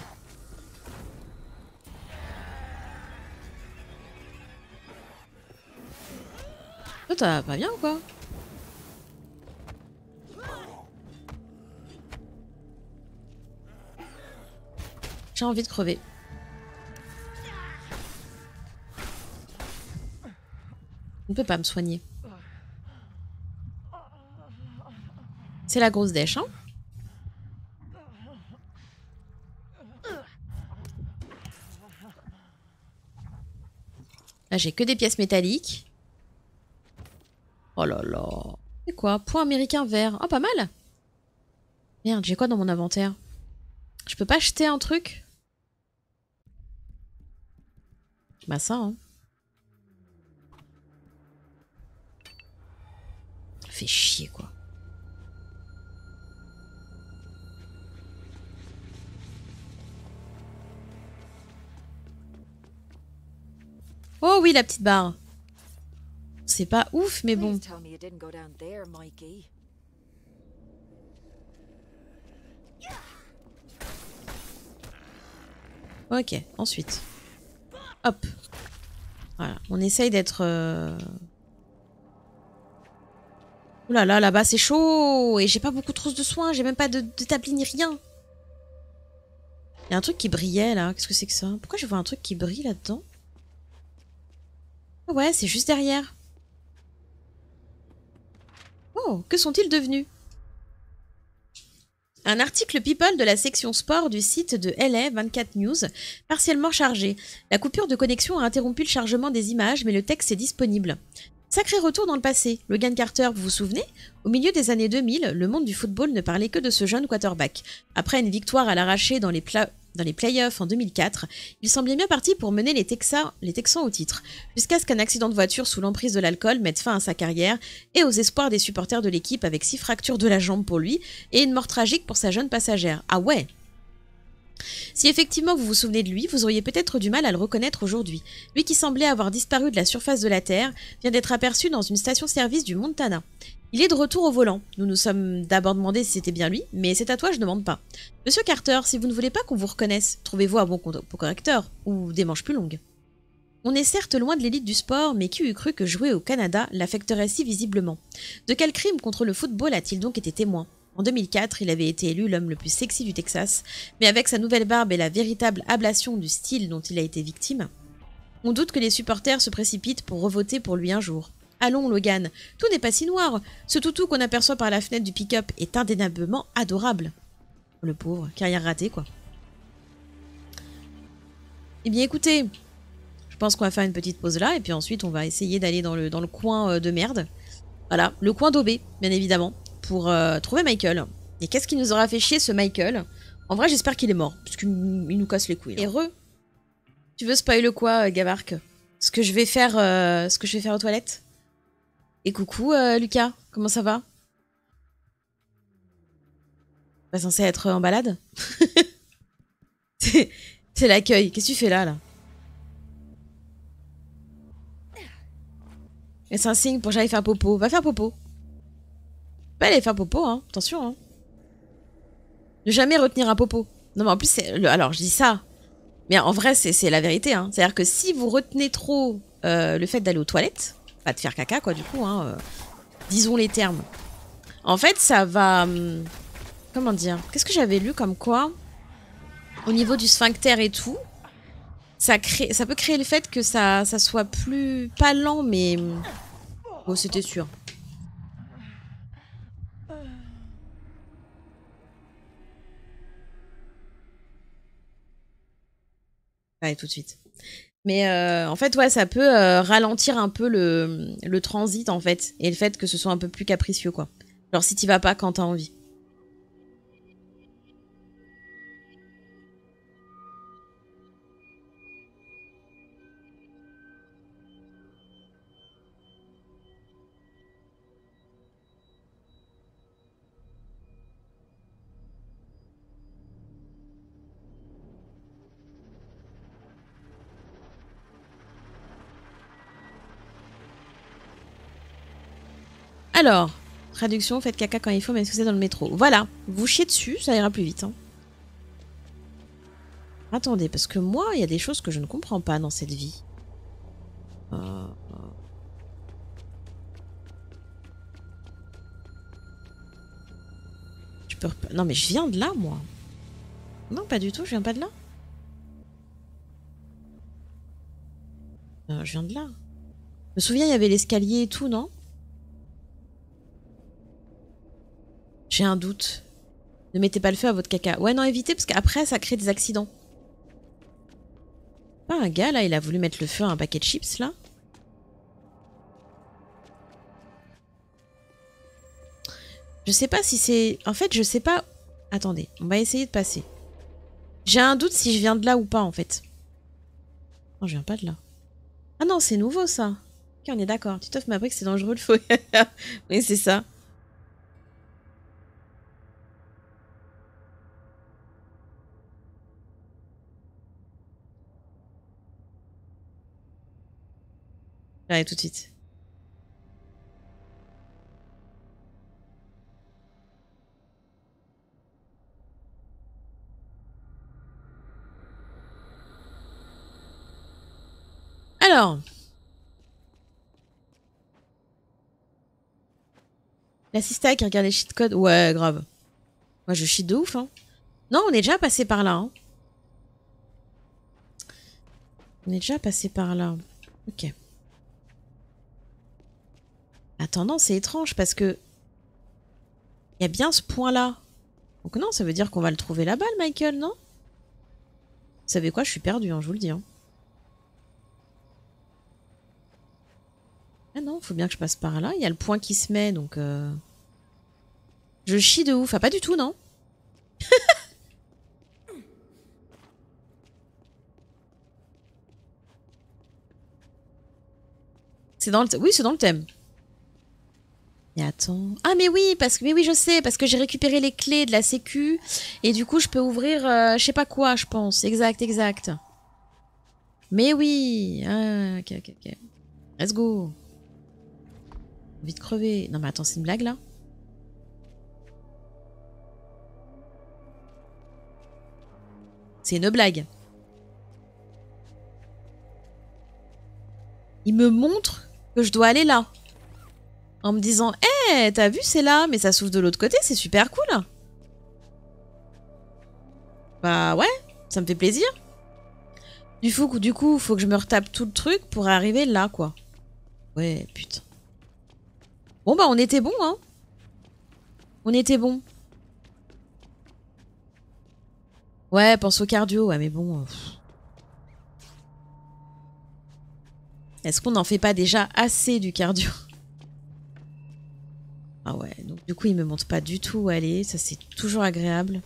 Toi, t'as pas bien ou quoi? J'ai envie de crever. On ne peut pas me soigner. C'est la grosse dèche, hein? Là, j'ai que des pièces métalliques. Oh là là. C'est quoi? Point américain vert. Oh, pas mal. Merde, j'ai quoi dans mon inventaire? Je peux pas acheter un truc? Bah ça, hein. Fait chier, quoi. Oh oui, la petite barre. C'est pas ouf, mais bon. Please tell me you didn't go down there, Mikey. Ok, ensuite. Hop. Voilà, on essaye d'être... Euh... Ouh là là, là-bas c'est chaud. Et j'ai pas beaucoup de trousses de soins, j'ai même pas de, de tapis ni rien. Il y a un truc qui brillait là, qu'est-ce que c'est que ça? Pourquoi je vois un truc qui brille là-dedans? Ah ouais, c'est juste derrière. Oh, que sont-ils devenus? Un article People de la section sport du site de L A vingt-quatre News, partiellement chargé. La coupure de connexion a interrompu le chargement des images, mais le texte est disponible. Sacré retour dans le passé. Logan Carter, vous vous souvenez? Au milieu des années deux mille, le monde du football ne parlait que de ce jeune quarterback. Après une victoire à l'arraché dans les pla- dans les playoffs en deux mille quatre, il semblait bien parti pour mener les, Texa- les Texans au titre, jusqu'à ce qu'un accident de voiture sous l'emprise de l'alcool mette fin à sa carrière et aux espoirs des supporters de l'équipe avec six fractures de la jambe pour lui et une mort tragique pour sa jeune passagère. Ah ouais! Si effectivement vous vous souvenez de lui, vous auriez peut-être du mal à le reconnaître aujourd'hui. Lui qui semblait avoir disparu de la surface de la Terre vient d'être aperçu dans une station-service du Montana. Il est de retour au volant. Nous nous sommes d'abord demandé si c'était bien lui, mais c'est à toi, je ne demande pas. Monsieur Carter, si vous ne voulez pas qu'on vous reconnaisse, trouvez-vous un bon correcteur, ou des manches plus longues. On est certes loin de l'élite du sport, mais qui eût cru que jouer au Canada l'affecterait si visiblement? De quel crime contre le football a-t-il donc été témoin? En deux mille quatre, il avait été élu l'homme le plus sexy du Texas, mais avec sa nouvelle barbe et la véritable ablation du style dont il a été victime, on doute que les supporters se précipitent pour revoter pour lui un jour. Allons, Logan, tout n'est pas si noir. Ce toutou qu'on aperçoit par la fenêtre du pick-up est indéniablement adorable. Le pauvre, carrière ratée, quoi. Eh bien, écoutez, je pense qu'on va faire une petite pause là, et puis ensuite, on va essayer d'aller dans le, dans le coin de merde. Voilà, le coin d'Aubé, bien évidemment, pour euh, trouver Michael. Et qu'est-ce qui nous aura fait chier, ce Michael? En vrai, j'espère qu'il est mort, parce qu'il nous casse les couilles. Hein. Et re, tu veux spoiler quoi, Gavark? Ce que je vais faire, euh, ce que je vais faire aux toilettes? Et coucou, euh, Lucas, comment ça va? Pas censé être en balade? C'est l'accueil, qu'est-ce que tu fais là, là? Et c'est un signe pour que j'aille faire popo. Va faire popo. Va aller faire popo, hein. Attention, hein. Ne jamais retenir un popo. Non, mais en plus, c'est... Le... alors, je dis ça. Mais en vrai, c'est la vérité, hein. C'est-à-dire que si vous retenez trop euh, le fait d'aller aux toilettes, pas de faire caca, quoi, du coup, hein. Euh, disons les termes. En fait, ça va... Hum, comment dire? Qu'est-ce que j'avais lu comme quoi? Au niveau du sphincter et tout, ça, crée... ça peut créer le fait que ça, ça soit plus... Pas lent, mais... Oh, c'était sûr. Allez, tout de suite. Mais euh, en fait, ouais, ça peut euh, ralentir un peu le, le transit, en fait. Et le fait que ce soit un peu plus capricieux, quoi. Genre, si t'y vas pas quand t'as envie. Alors, traduction, faites caca quand il faut, même si vous êtes dans le métro. Voilà, vous chiez dessus, ça ira plus vite. Hein. Attendez, parce que moi, il y a des choses que je ne comprends pas dans cette vie. Euh... Je peux... Non, mais je viens de là, moi. Non, pas du tout, je viens pas de là. Euh, je viens de là. Je me souviens, il y avait l'escalier et tout, non? J'ai un doute. Ne mettez pas le feu à votre caca. Ouais, non, évitez, parce qu'après, ça crée des accidents. Pas un gars, là, il a voulu mettre le feu à un paquet de chips, là. Je sais pas si c'est... En fait, je sais pas... Attendez, on va essayer de passer. J'ai un doute si je viens de là ou pas, en fait. Non, je viens pas de là. Ah non, c'est nouveau, ça. Ok, on est d'accord. Titeuf m'a appris que c'est dangereux le faux. Oui, c'est ça. Allez, tout de suite. Alors... L'assista qui regarde les cheat codes. Ouais, grave. Moi, je cheat de ouf, hein. Non, on est déjà passé par là, hein. On est déjà passé par là. Ok. Attends, non, c'est étrange parce que... Il y a bien ce point-là. Donc non, ça veut dire qu'on va le trouver là-bas, le Michael, non? Vous savez quoi? Je suis perdue, hein, je vous le dis. Hein. Ah non, faut bien que je passe par là. Il y a le point qui se met, donc... Euh... Je chie de ouf. Ah, pas du tout, non? C'est dans le... Oui, c'est dans le thème. Et attends... Ah, mais oui, parce que... Mais oui, je sais, parce que j'ai récupéré les clés de la sécu. Et du coup, je peux ouvrir... Euh, je sais pas quoi, je pense. Exact, exact. Mais oui. Ah, ok, ok, ok. Let's go. Vite crever. Non, mais attends, c'est une blague, là? C'est une blague. Il me montre que je dois aller là. En me disant, hé, hey, t'as vu, c'est là, mais ça s'ouvre de l'autre côté, c'est super cool. Bah ouais, ça me fait plaisir. Du coup, du coup, faut que je me retape tout le truc pour arriver là, quoi. Ouais, putain. Bon, bah on était bon, hein. On était bon. Ouais, pense au cardio, ouais, mais bon... Euh... Est-ce qu'on n'en fait pas déjà assez du cardio? Ah ouais, donc du coup, il me montre pas du tout où aller. Ça, c'est toujours agréable.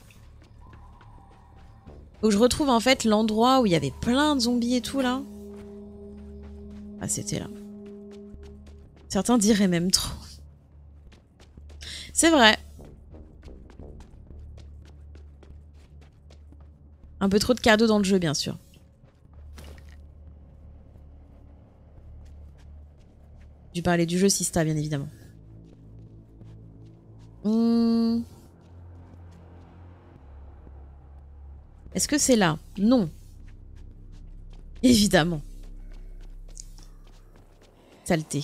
Faut que je retrouve en fait l'endroit où il y avait plein de zombies et tout, là. Ah, c'était là. Certains diraient même trop. C'est vrai. Un peu trop de cadeaux dans le jeu, bien sûr. J'ai parlé du jeu Sista, bien évidemment. Hum... Est-ce que c'est là? Non. Évidemment. Saleté.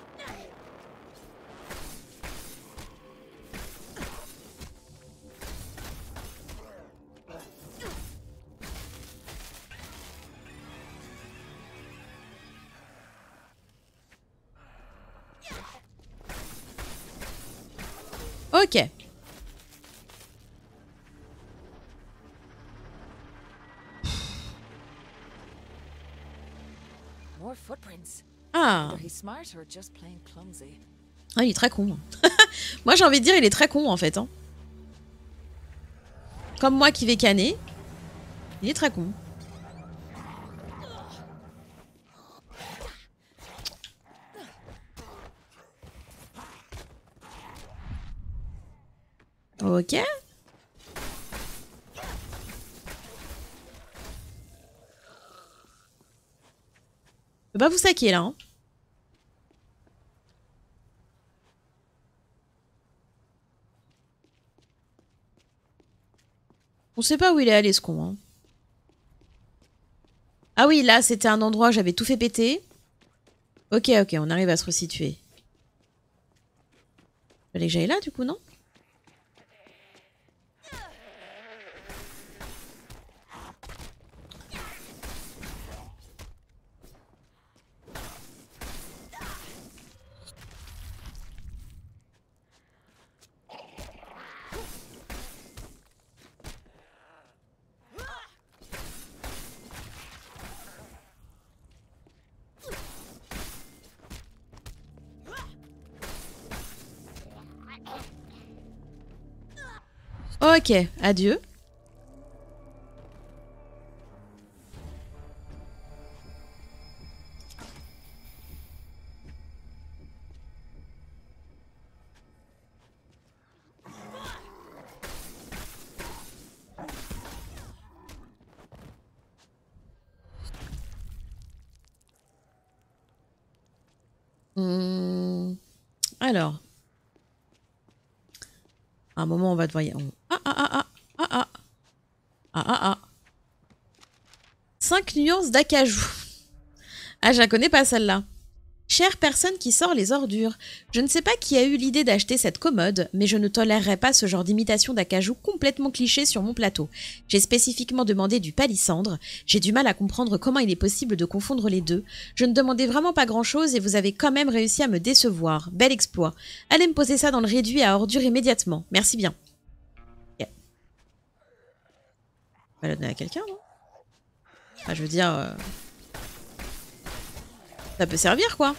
Ok. More footprints. Ah. Either he's smart or just plain clumsy. Ah, il est très con. Moi, j'ai envie de dire, il est très con, en fait. Hein. Comme moi qui vais canner. Il est très con. Ok. Je peux pas vous saquer, là. Hein. On sait pas où il est allé, ce con. Hein. Ah oui, là, c'était un endroit où j'avais tout fait péter. Ok, ok, on arrive à se resituer. Fallait que j'aille là, du coup, non? Ok, adieu. Hum, alors. À un moment, on va devoir y... on- Ah, ah, ah, ah, ah, ah. Ah, ah, ah. cinq nuances d'acajou. Ah, je la connais pas celle-là. Chère personne qui sort les ordures, je ne sais pas qui a eu l'idée d'acheter cette commode, mais je ne tolérerai pas ce genre d'imitation d'acajou complètement cliché sur mon plateau. J'ai spécifiquement demandé du palissandre, j'ai du mal à comprendre comment il est possible de confondre les deux. Je ne demandais vraiment pas grand-chose et vous avez quand même réussi à me décevoir. Bel exploit. Allez me poser ça dans le réduit à ordures immédiatement. Merci bien. Yeah. On va le donner à quelqu'un, non? Enfin, je veux dire... Euh... Ça peut servir, quoi.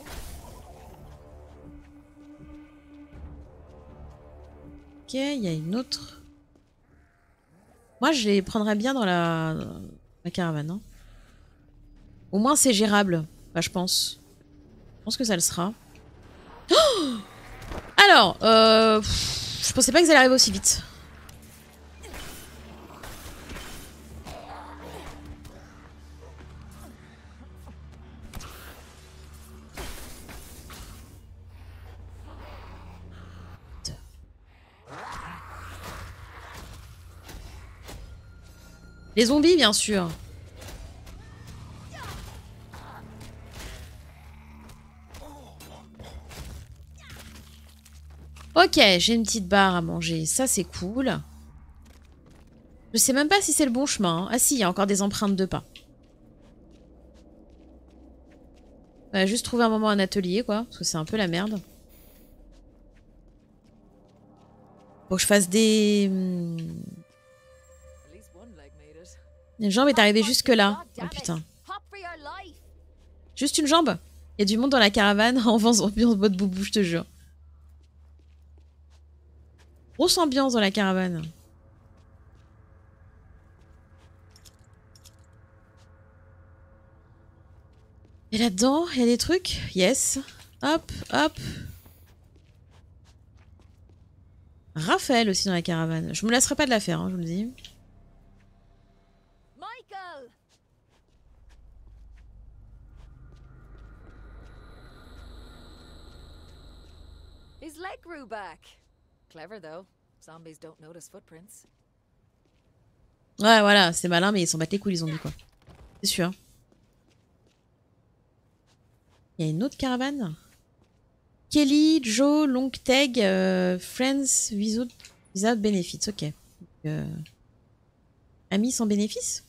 Ok, il y a une autre. Moi, je les prendrais bien dans la, dans la caravane. Hein. Au moins, c'est gérable. Bah, je pense. Je pense que ça le sera. Oh Alors, euh... je pensais pas qu'ils allaient arriver aussi vite. Les zombies, bien sûr. Ok, j'ai une petite barre à manger. Ça, c'est cool. Je sais même pas si c'est le bon chemin. Ah si, il y a encore des empreintes de pas. On va juste trouver un moment un atelier, quoi. Parce que c'est un peu la merde. Faut que je fasse des... Une jambe est arrivée jusque là. Oh putain. Juste une jambe. Il y a du monde dans la caravane en ambiance boîte boubou, je te jure. Grosse ambiance dans la caravane. Et là-dedans, il y a des trucs. Yes. Hop, hop. Raphaël aussi dans la caravane. Je me lasserai pas de la faire, hein, je vous le dis. Michael. His leg grew back. Clever though. Zombies don't notice footprints. Ouais, voilà, c'est malin, mais ils s'en battent les couilles, les zombies, quoi. C'est sûr. Il y a une autre caravane. Kelly, Joe, Longteg, euh, Friends, Without, without Benefits. Ok. Donc, euh, amis sans bénéfice.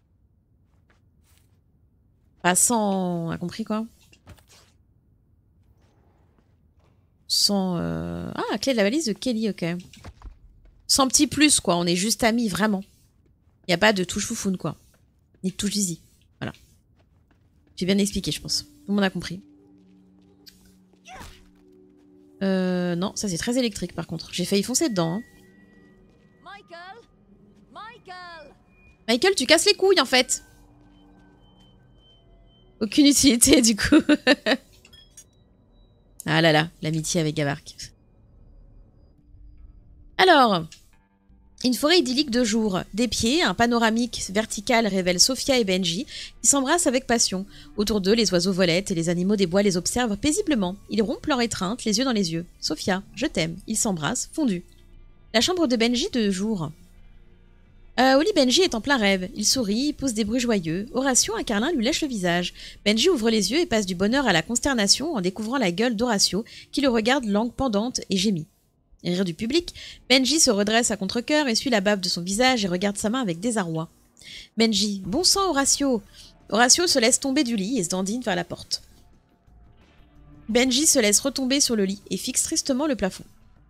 Pas sans... On a compris, quoi. Sans... Euh... Ah, clé de la valise de Kelly, ok. Sans petit plus, quoi. On est juste amis, vraiment. Il n'y a pas de touche foufoune, quoi. Ni de touche zizi. Voilà. J'ai bien expliqué, je pense. Tout le monde a compris. Euh, non, ça c'est très électrique par contre. J'ai failli foncer dedans. Hein. Michael, Michael. Michael, tu casses les couilles en fait. Aucune utilité du coup. Ah là là, l'amitié avec Gavark. Alors, une forêt idyllique de jour. Des pieds, un panoramique vertical révèle Sophia et Benji qui s'embrassent avec passion. Autour d'eux, les oiseaux volettent et les animaux des bois les observent paisiblement. Ils rompent leur étreinte, les yeux dans les yeux. Sophia, je t'aime. Ils s'embrassent, fondus. La chambre de Benji de jour. Euh, au lit, Benji est en plein rêve. Il sourit, pousse des bruits joyeux. Horatio, un carlin, lui lèche le visage. Benji ouvre les yeux et passe du bonheur à la consternation en découvrant la gueule d'Horatio qui le regarde langue pendante et gémit. Rire du public, Benji se redresse à contre-cœur, essuie la bave de son visage et regarde sa main avec désarroi. Benji, bon sang Horatio. Horatio se laisse tomber du lit et se dandine vers la porte. Benji se laisse retomber sur le lit et fixe tristement le plafond.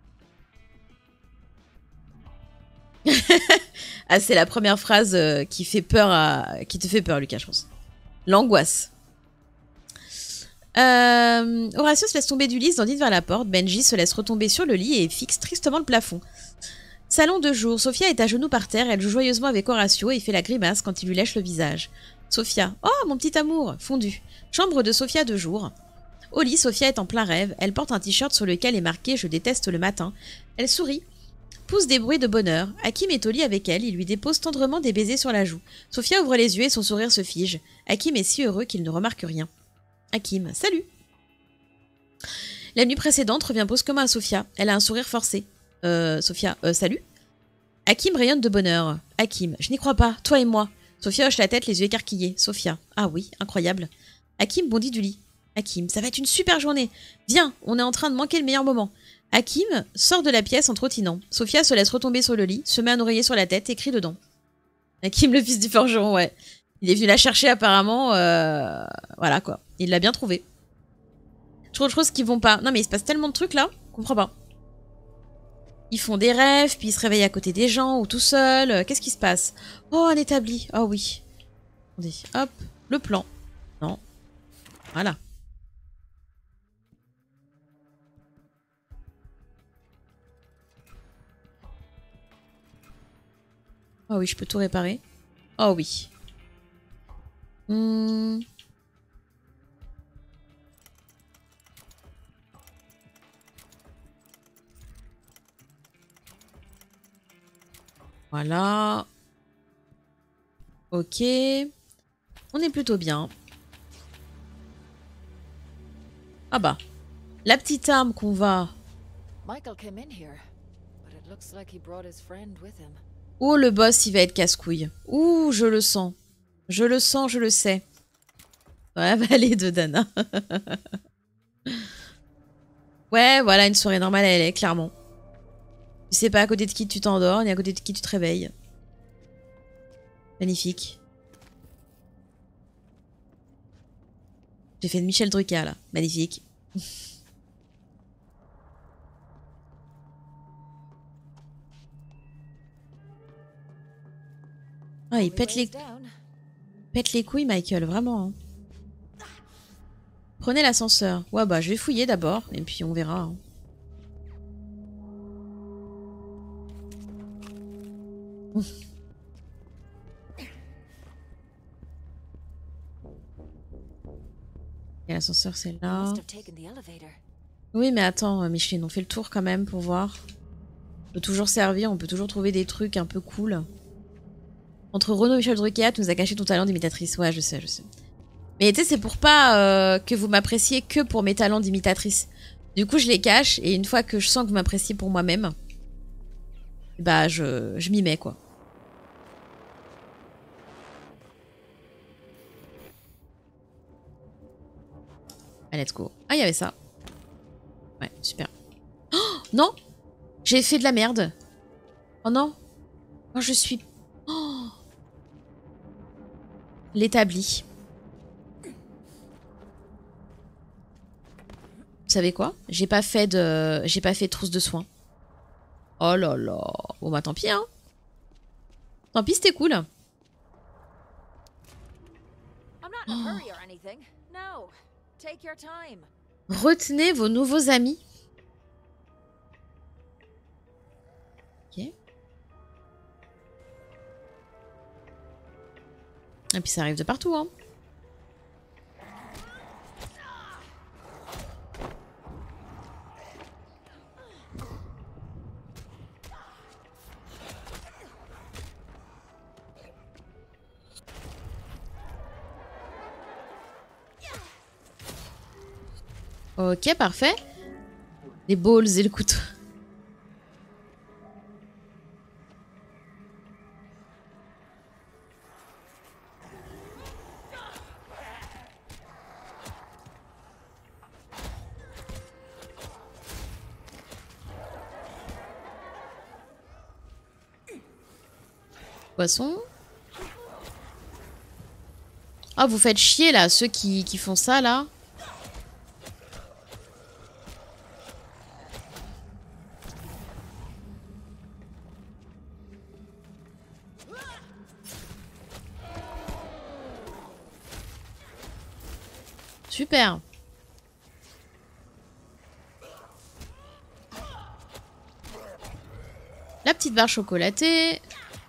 Ah, c'est la première phrase euh, qui fait peur à... qui te fait peur, Lucas, je pense. L'angoisse. Euh, Horatio se laisse tomber du lit, se dandine vers la porte. Benji se laisse retomber sur le lit et fixe tristement le plafond. Salon de jour. Sophia est à genoux par terre. Elle joue joyeusement avec Horatio et fait la grimace quand il lui lèche le visage. Sophia. Oh, mon petit amour. Fondu. Chambre de Sophia de jour. Au lit, Sophia est en plein rêve. Elle porte un t-shirt sur lequel est marqué « Je déteste le matin ». Elle sourit. Pousse des bruits de bonheur. Hakim est au lit avec elle. Il lui dépose tendrement des baisers sur la joue. Sophia ouvre les yeux et son sourire se fige. Hakim est si heureux qu'il ne remarque rien. Hakim. Salut. La nuit précédente revient brusquement à Sophia. Elle a un sourire forcé. Euh, Sophia, euh, salut. Hakim rayonne de bonheur. Hakim, je n'y crois pas, toi et moi. Sophia hoche la tête, les yeux écarquillés. Sophia, ah oui, incroyable. Hakim bondit du lit. Hakim, ça va être une super journée. Viens, on est en train de manquer le meilleur moment. Hakim sort de la pièce en trottinant. Sophia se laisse retomber sur le lit, se met un oreiller sur la tête et crie dedans. Hakim, le fils du forgeron, ouais. Il est venu la chercher apparemment. Euh... Voilà quoi, il l'a bien trouvé. Trop de choses qui vont pas. Non mais il se passe tellement de trucs là, je comprends pas. Ils font des rêves, puis ils se réveillent à côté des gens ou tout seuls. Qu'est-ce qui se passe? Oh, un établi. Oh oui. Attendez, hop, le plan. Non. Voilà. Oh oui, je peux tout réparer. Oh oui. Hmm. Voilà. Ok. On est plutôt bien. Ah bah. La petite arme qu'on va... Michael came in here, but it looks like he brought his friend with him. Oh, le boss, il va être casse-couille. Ouh, je le sens. Je le sens, je le sais. Ouais, vallée de Dana. Ouais, voilà, une soirée normale, elle est, clairement. Tu sais pas à côté de qui tu t'endors, ni à côté de qui tu te réveilles. Magnifique. J'ai fait de Michel Drucker, là. Magnifique. Ah, il pète les... pète les couilles, Michael, vraiment. Hein. Prenez l'ascenseur. Ouais, bah, je vais fouiller d'abord, et puis on verra. Hein. Et l'ascenseur, c'est là. Oui, mais attends, Micheline, on fait le tour quand même pour voir. On peut toujours servir, on peut toujours trouver des trucs un peu cool. Entre Renaud et Michel Drucker, tu nous as caché ton talent d'imitatrice. Ouais, je sais, je sais. Mais tu sais, c'est pour pas euh, que vous m'appréciez que pour mes talents d'imitatrice. Du coup, je les cache, et une fois que je sens que vous m'appréciez pour moi-même, bah, je, je m'y mets, quoi. Allez, let's go. Ah, il y avait ça. Ouais, super. Oh, non! J'ai fait de la merde. Oh non. Oh, je suis... Oh. L'établi. Vous savez quoi? J'ai pas fait de... J'ai pas fait de trousse de soins. Oh là là. Bon bah tant pis, hein. Tant pis, c'était cool. Oh. Retenez vos nouveaux amis. Ok. Et puis ça arrive de partout, hein. Ok, parfait. Les balls et le couteau. Poisson. Ah, vous faites chier là, ceux qui, qui font ça là. Super. La petite barre chocolatée.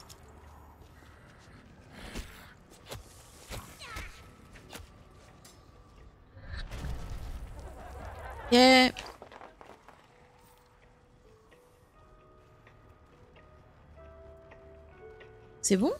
Ok. C'est bon?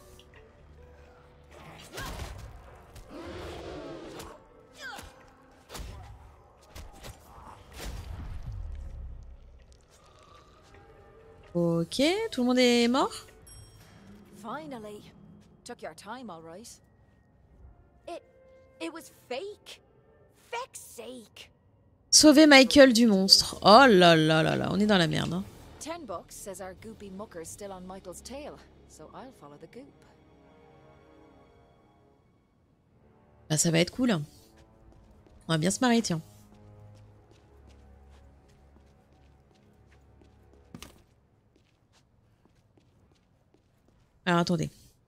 Ok, tout le monde est mort? Finally. Took your time, all right. It... it was fake. Feck's sake. Sauver Michael du monstre. Oh là là là là, on est dans la merde. Hein. Ten bucks says our goopy mucker's still on Michael's tail, so I'll follow the goop. Bah ça va être cool. On va bien se marrer, tiens. Alors attendez.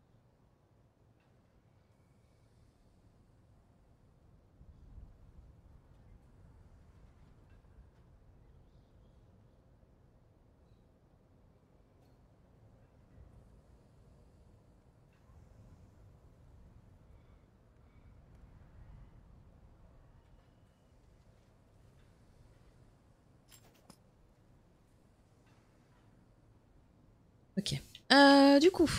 Ok. Euh, du coup...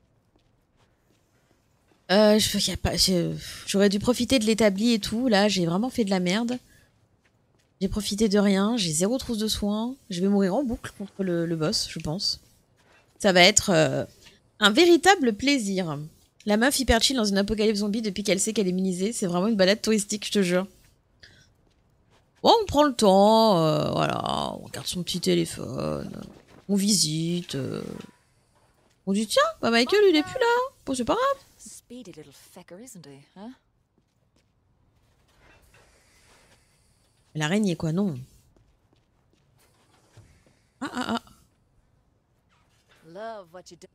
Euh, je, y a pas, j'aurais dû profiter de l'établi et tout. Là, j'ai vraiment fait de la merde. J'ai profité de rien. J'ai zéro trousse de soins. Je vais mourir en boucle contre le, le boss, je pense. Ça va être euh, un véritable plaisir. La meuf hyper chill dans une apocalypse zombie depuis qu'elle sait qu'elle est immunisée. C'est vraiment une balade touristique, je te jure. Bon, on prend le temps. Euh, voilà, on regarde son petit téléphone. On visite. Euh... On dit tiens, bah Michael, il est plus là. Bon, c'est pas grave. Speedy little fecker, isn't he, huh? L'araignée, quoi, non. Ah, ah, ah. Love what you do.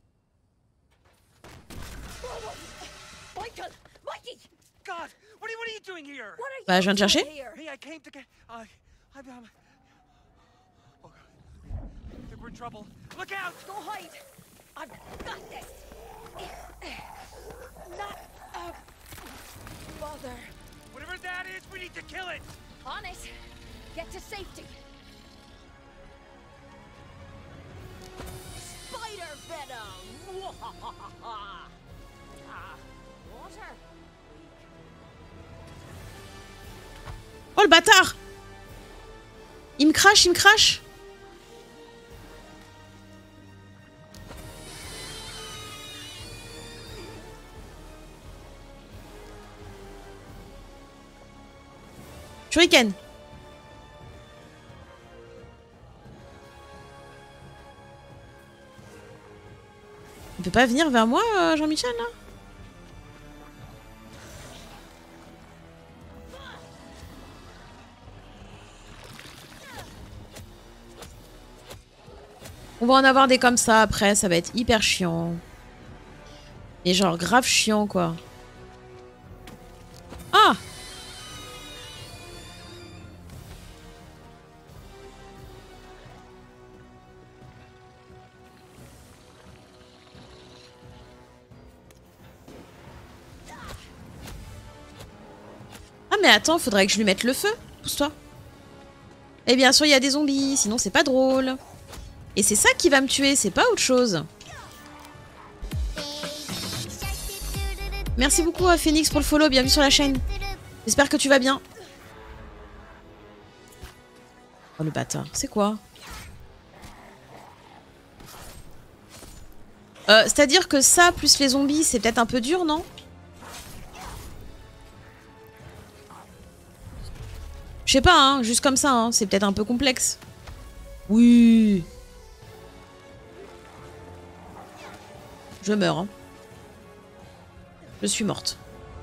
Michael! Mikey! God! What are you, what are you doing here? What are Bah, you je viens te chercher. doing here? Hey, I came to get... Uh, I'm... I'm... Oh, God. I think we're in trouble. Look out! Go hide! I've got this! Not a bother. Whatever that is, we need to kill it! On it! Get to safety! Spider venom! Ah, water! Oh, le bâtard! Il me crache, il me crache! Shuriken. Il peut pas venir vers moi, euh, Jean-Michel, là? On va en avoir des comme ça après, ça va être hyper chiant. Et genre grave chiant, quoi. Ah! Ah mais attends, faudrait que je lui mette le feu. Pousse-toi. Et bien sûr, il y a des zombies, sinon c'est pas drôle. Et c'est ça qui va me tuer, c'est pas autre chose. Merci beaucoup à Phoenix pour le follow, bienvenue sur la chaîne. J'espère que tu vas bien. Oh le bâtard, c'est quoi? euh, C'est-à-dire que ça, plus les zombies, c'est peut-être un peu dur, non? Je sais pas, hein, juste comme ça, hein, c'est peut-être un peu complexe. Oui. Je meurs, hein. Je suis morte.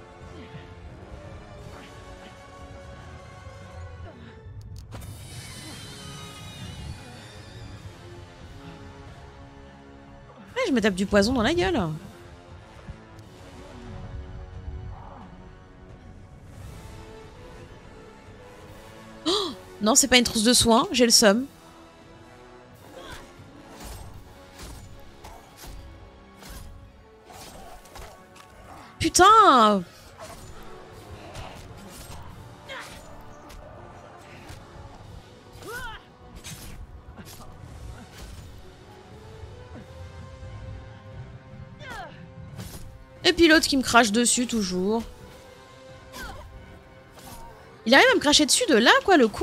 Ouais, je me tape du poison dans la gueule. Oh non, c'est pas une trousse de soins, j'ai le seum. putain! Et puis l'autre qui me crache dessus toujours. Il arrive à me cracher dessus de là, quoi, le con.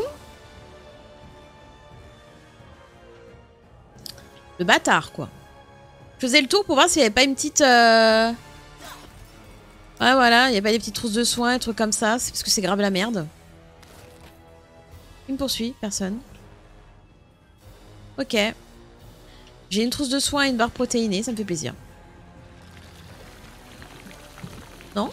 Le bâtard, quoi. Je faisais le tour pour voir s'il n'y avait pas une petite... Euh... Ouais, voilà, il n'y a pas des petites trousses de soins, des trucs comme ça. C'est parce que c'est grave la merde. Il me poursuit, personne. Ok. J'ai une trousse de soins et une barre protéinée, ça me fait plaisir. Non?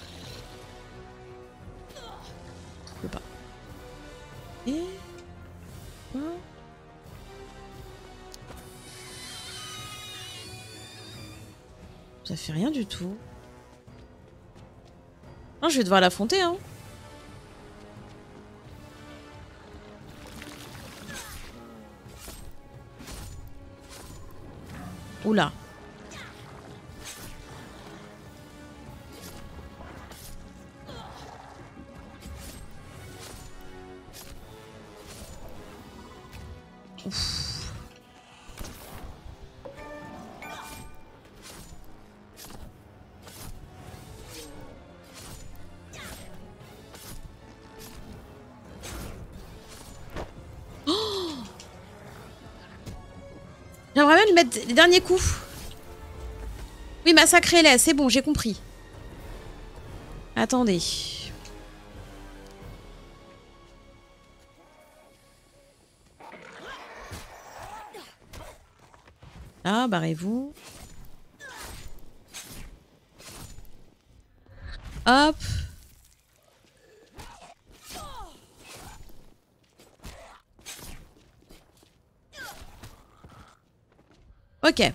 Je peux pas. Et... Quoi? Ça fait rien du tout. Non, je vais devoir l'affronter, hein. Oula. Ouf. Oh, j'aimerais bien lui mettre les derniers coups. Oui, massacrez-les, c'est bon, j'ai compris. Attendez. Là, barrez-vous. Hop. Ok.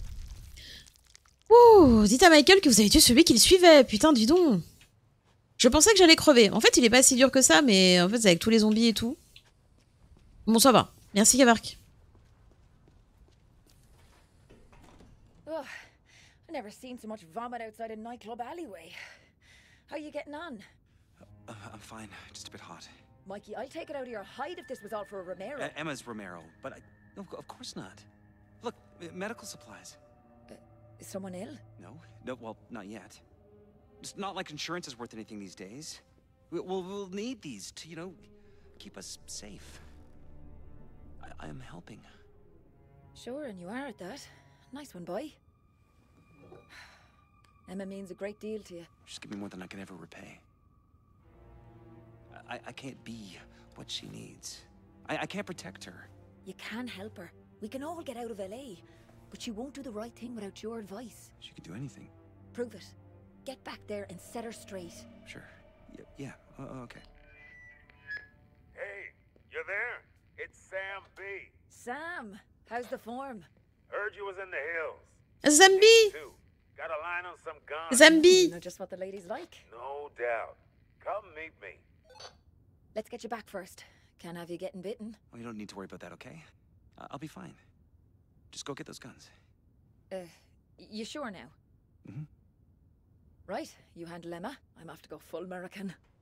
Ouh, dites à Michael que vous avez tué celui qui le suivait. Putain, dis donc. Je pensais que j'allais crever. En fait, il est pas si dur que ça, mais en fait, c'est avec tous les zombies et tout. Bon, ça va. Merci, Gavark. Ugh, I never seen so much vomit outside a nightclub alleyway. How you getting on? Uh, I'm fine. Just a bit hot. Mikey, I'll take it out of your hide if this was all for a Romero. Uh, Emma's Romero, but I... No, of course not. Look, uh, medical supplies. Uh, is someone ill? No, no, well, not yet. It's not like insurance is worth anything these days. We, we'll, we'll need these to, you know, keep us safe. I, I am helping. Sure, and you are at that. Nice one, boy. Emma means a great deal to you. She's given me more than I can ever repay. I, I can't be what she needs. I, I can't protect her. You can help her. We can all get out of L A. But she won't do the right thing without your advice. She can do anything. Prove it. Get back there and set her straight. Sure. Yeah, yeah. Uh, okay. Hey, you there? It's Sam B. Sam, how's the form? Heard you was in the hills. Zambi! Too. Got a line on some guns. Zambi! You know just what the ladies like. No doubt. Come meet me. Let's get you back first. Can't have you getting bitten. Well, you don't need to worry about that, okay? Uh, I'll be fine. Just go get those guns. Uh, you sure now? Mm-hmm. Right, you handle Emma. I'm off to go full American.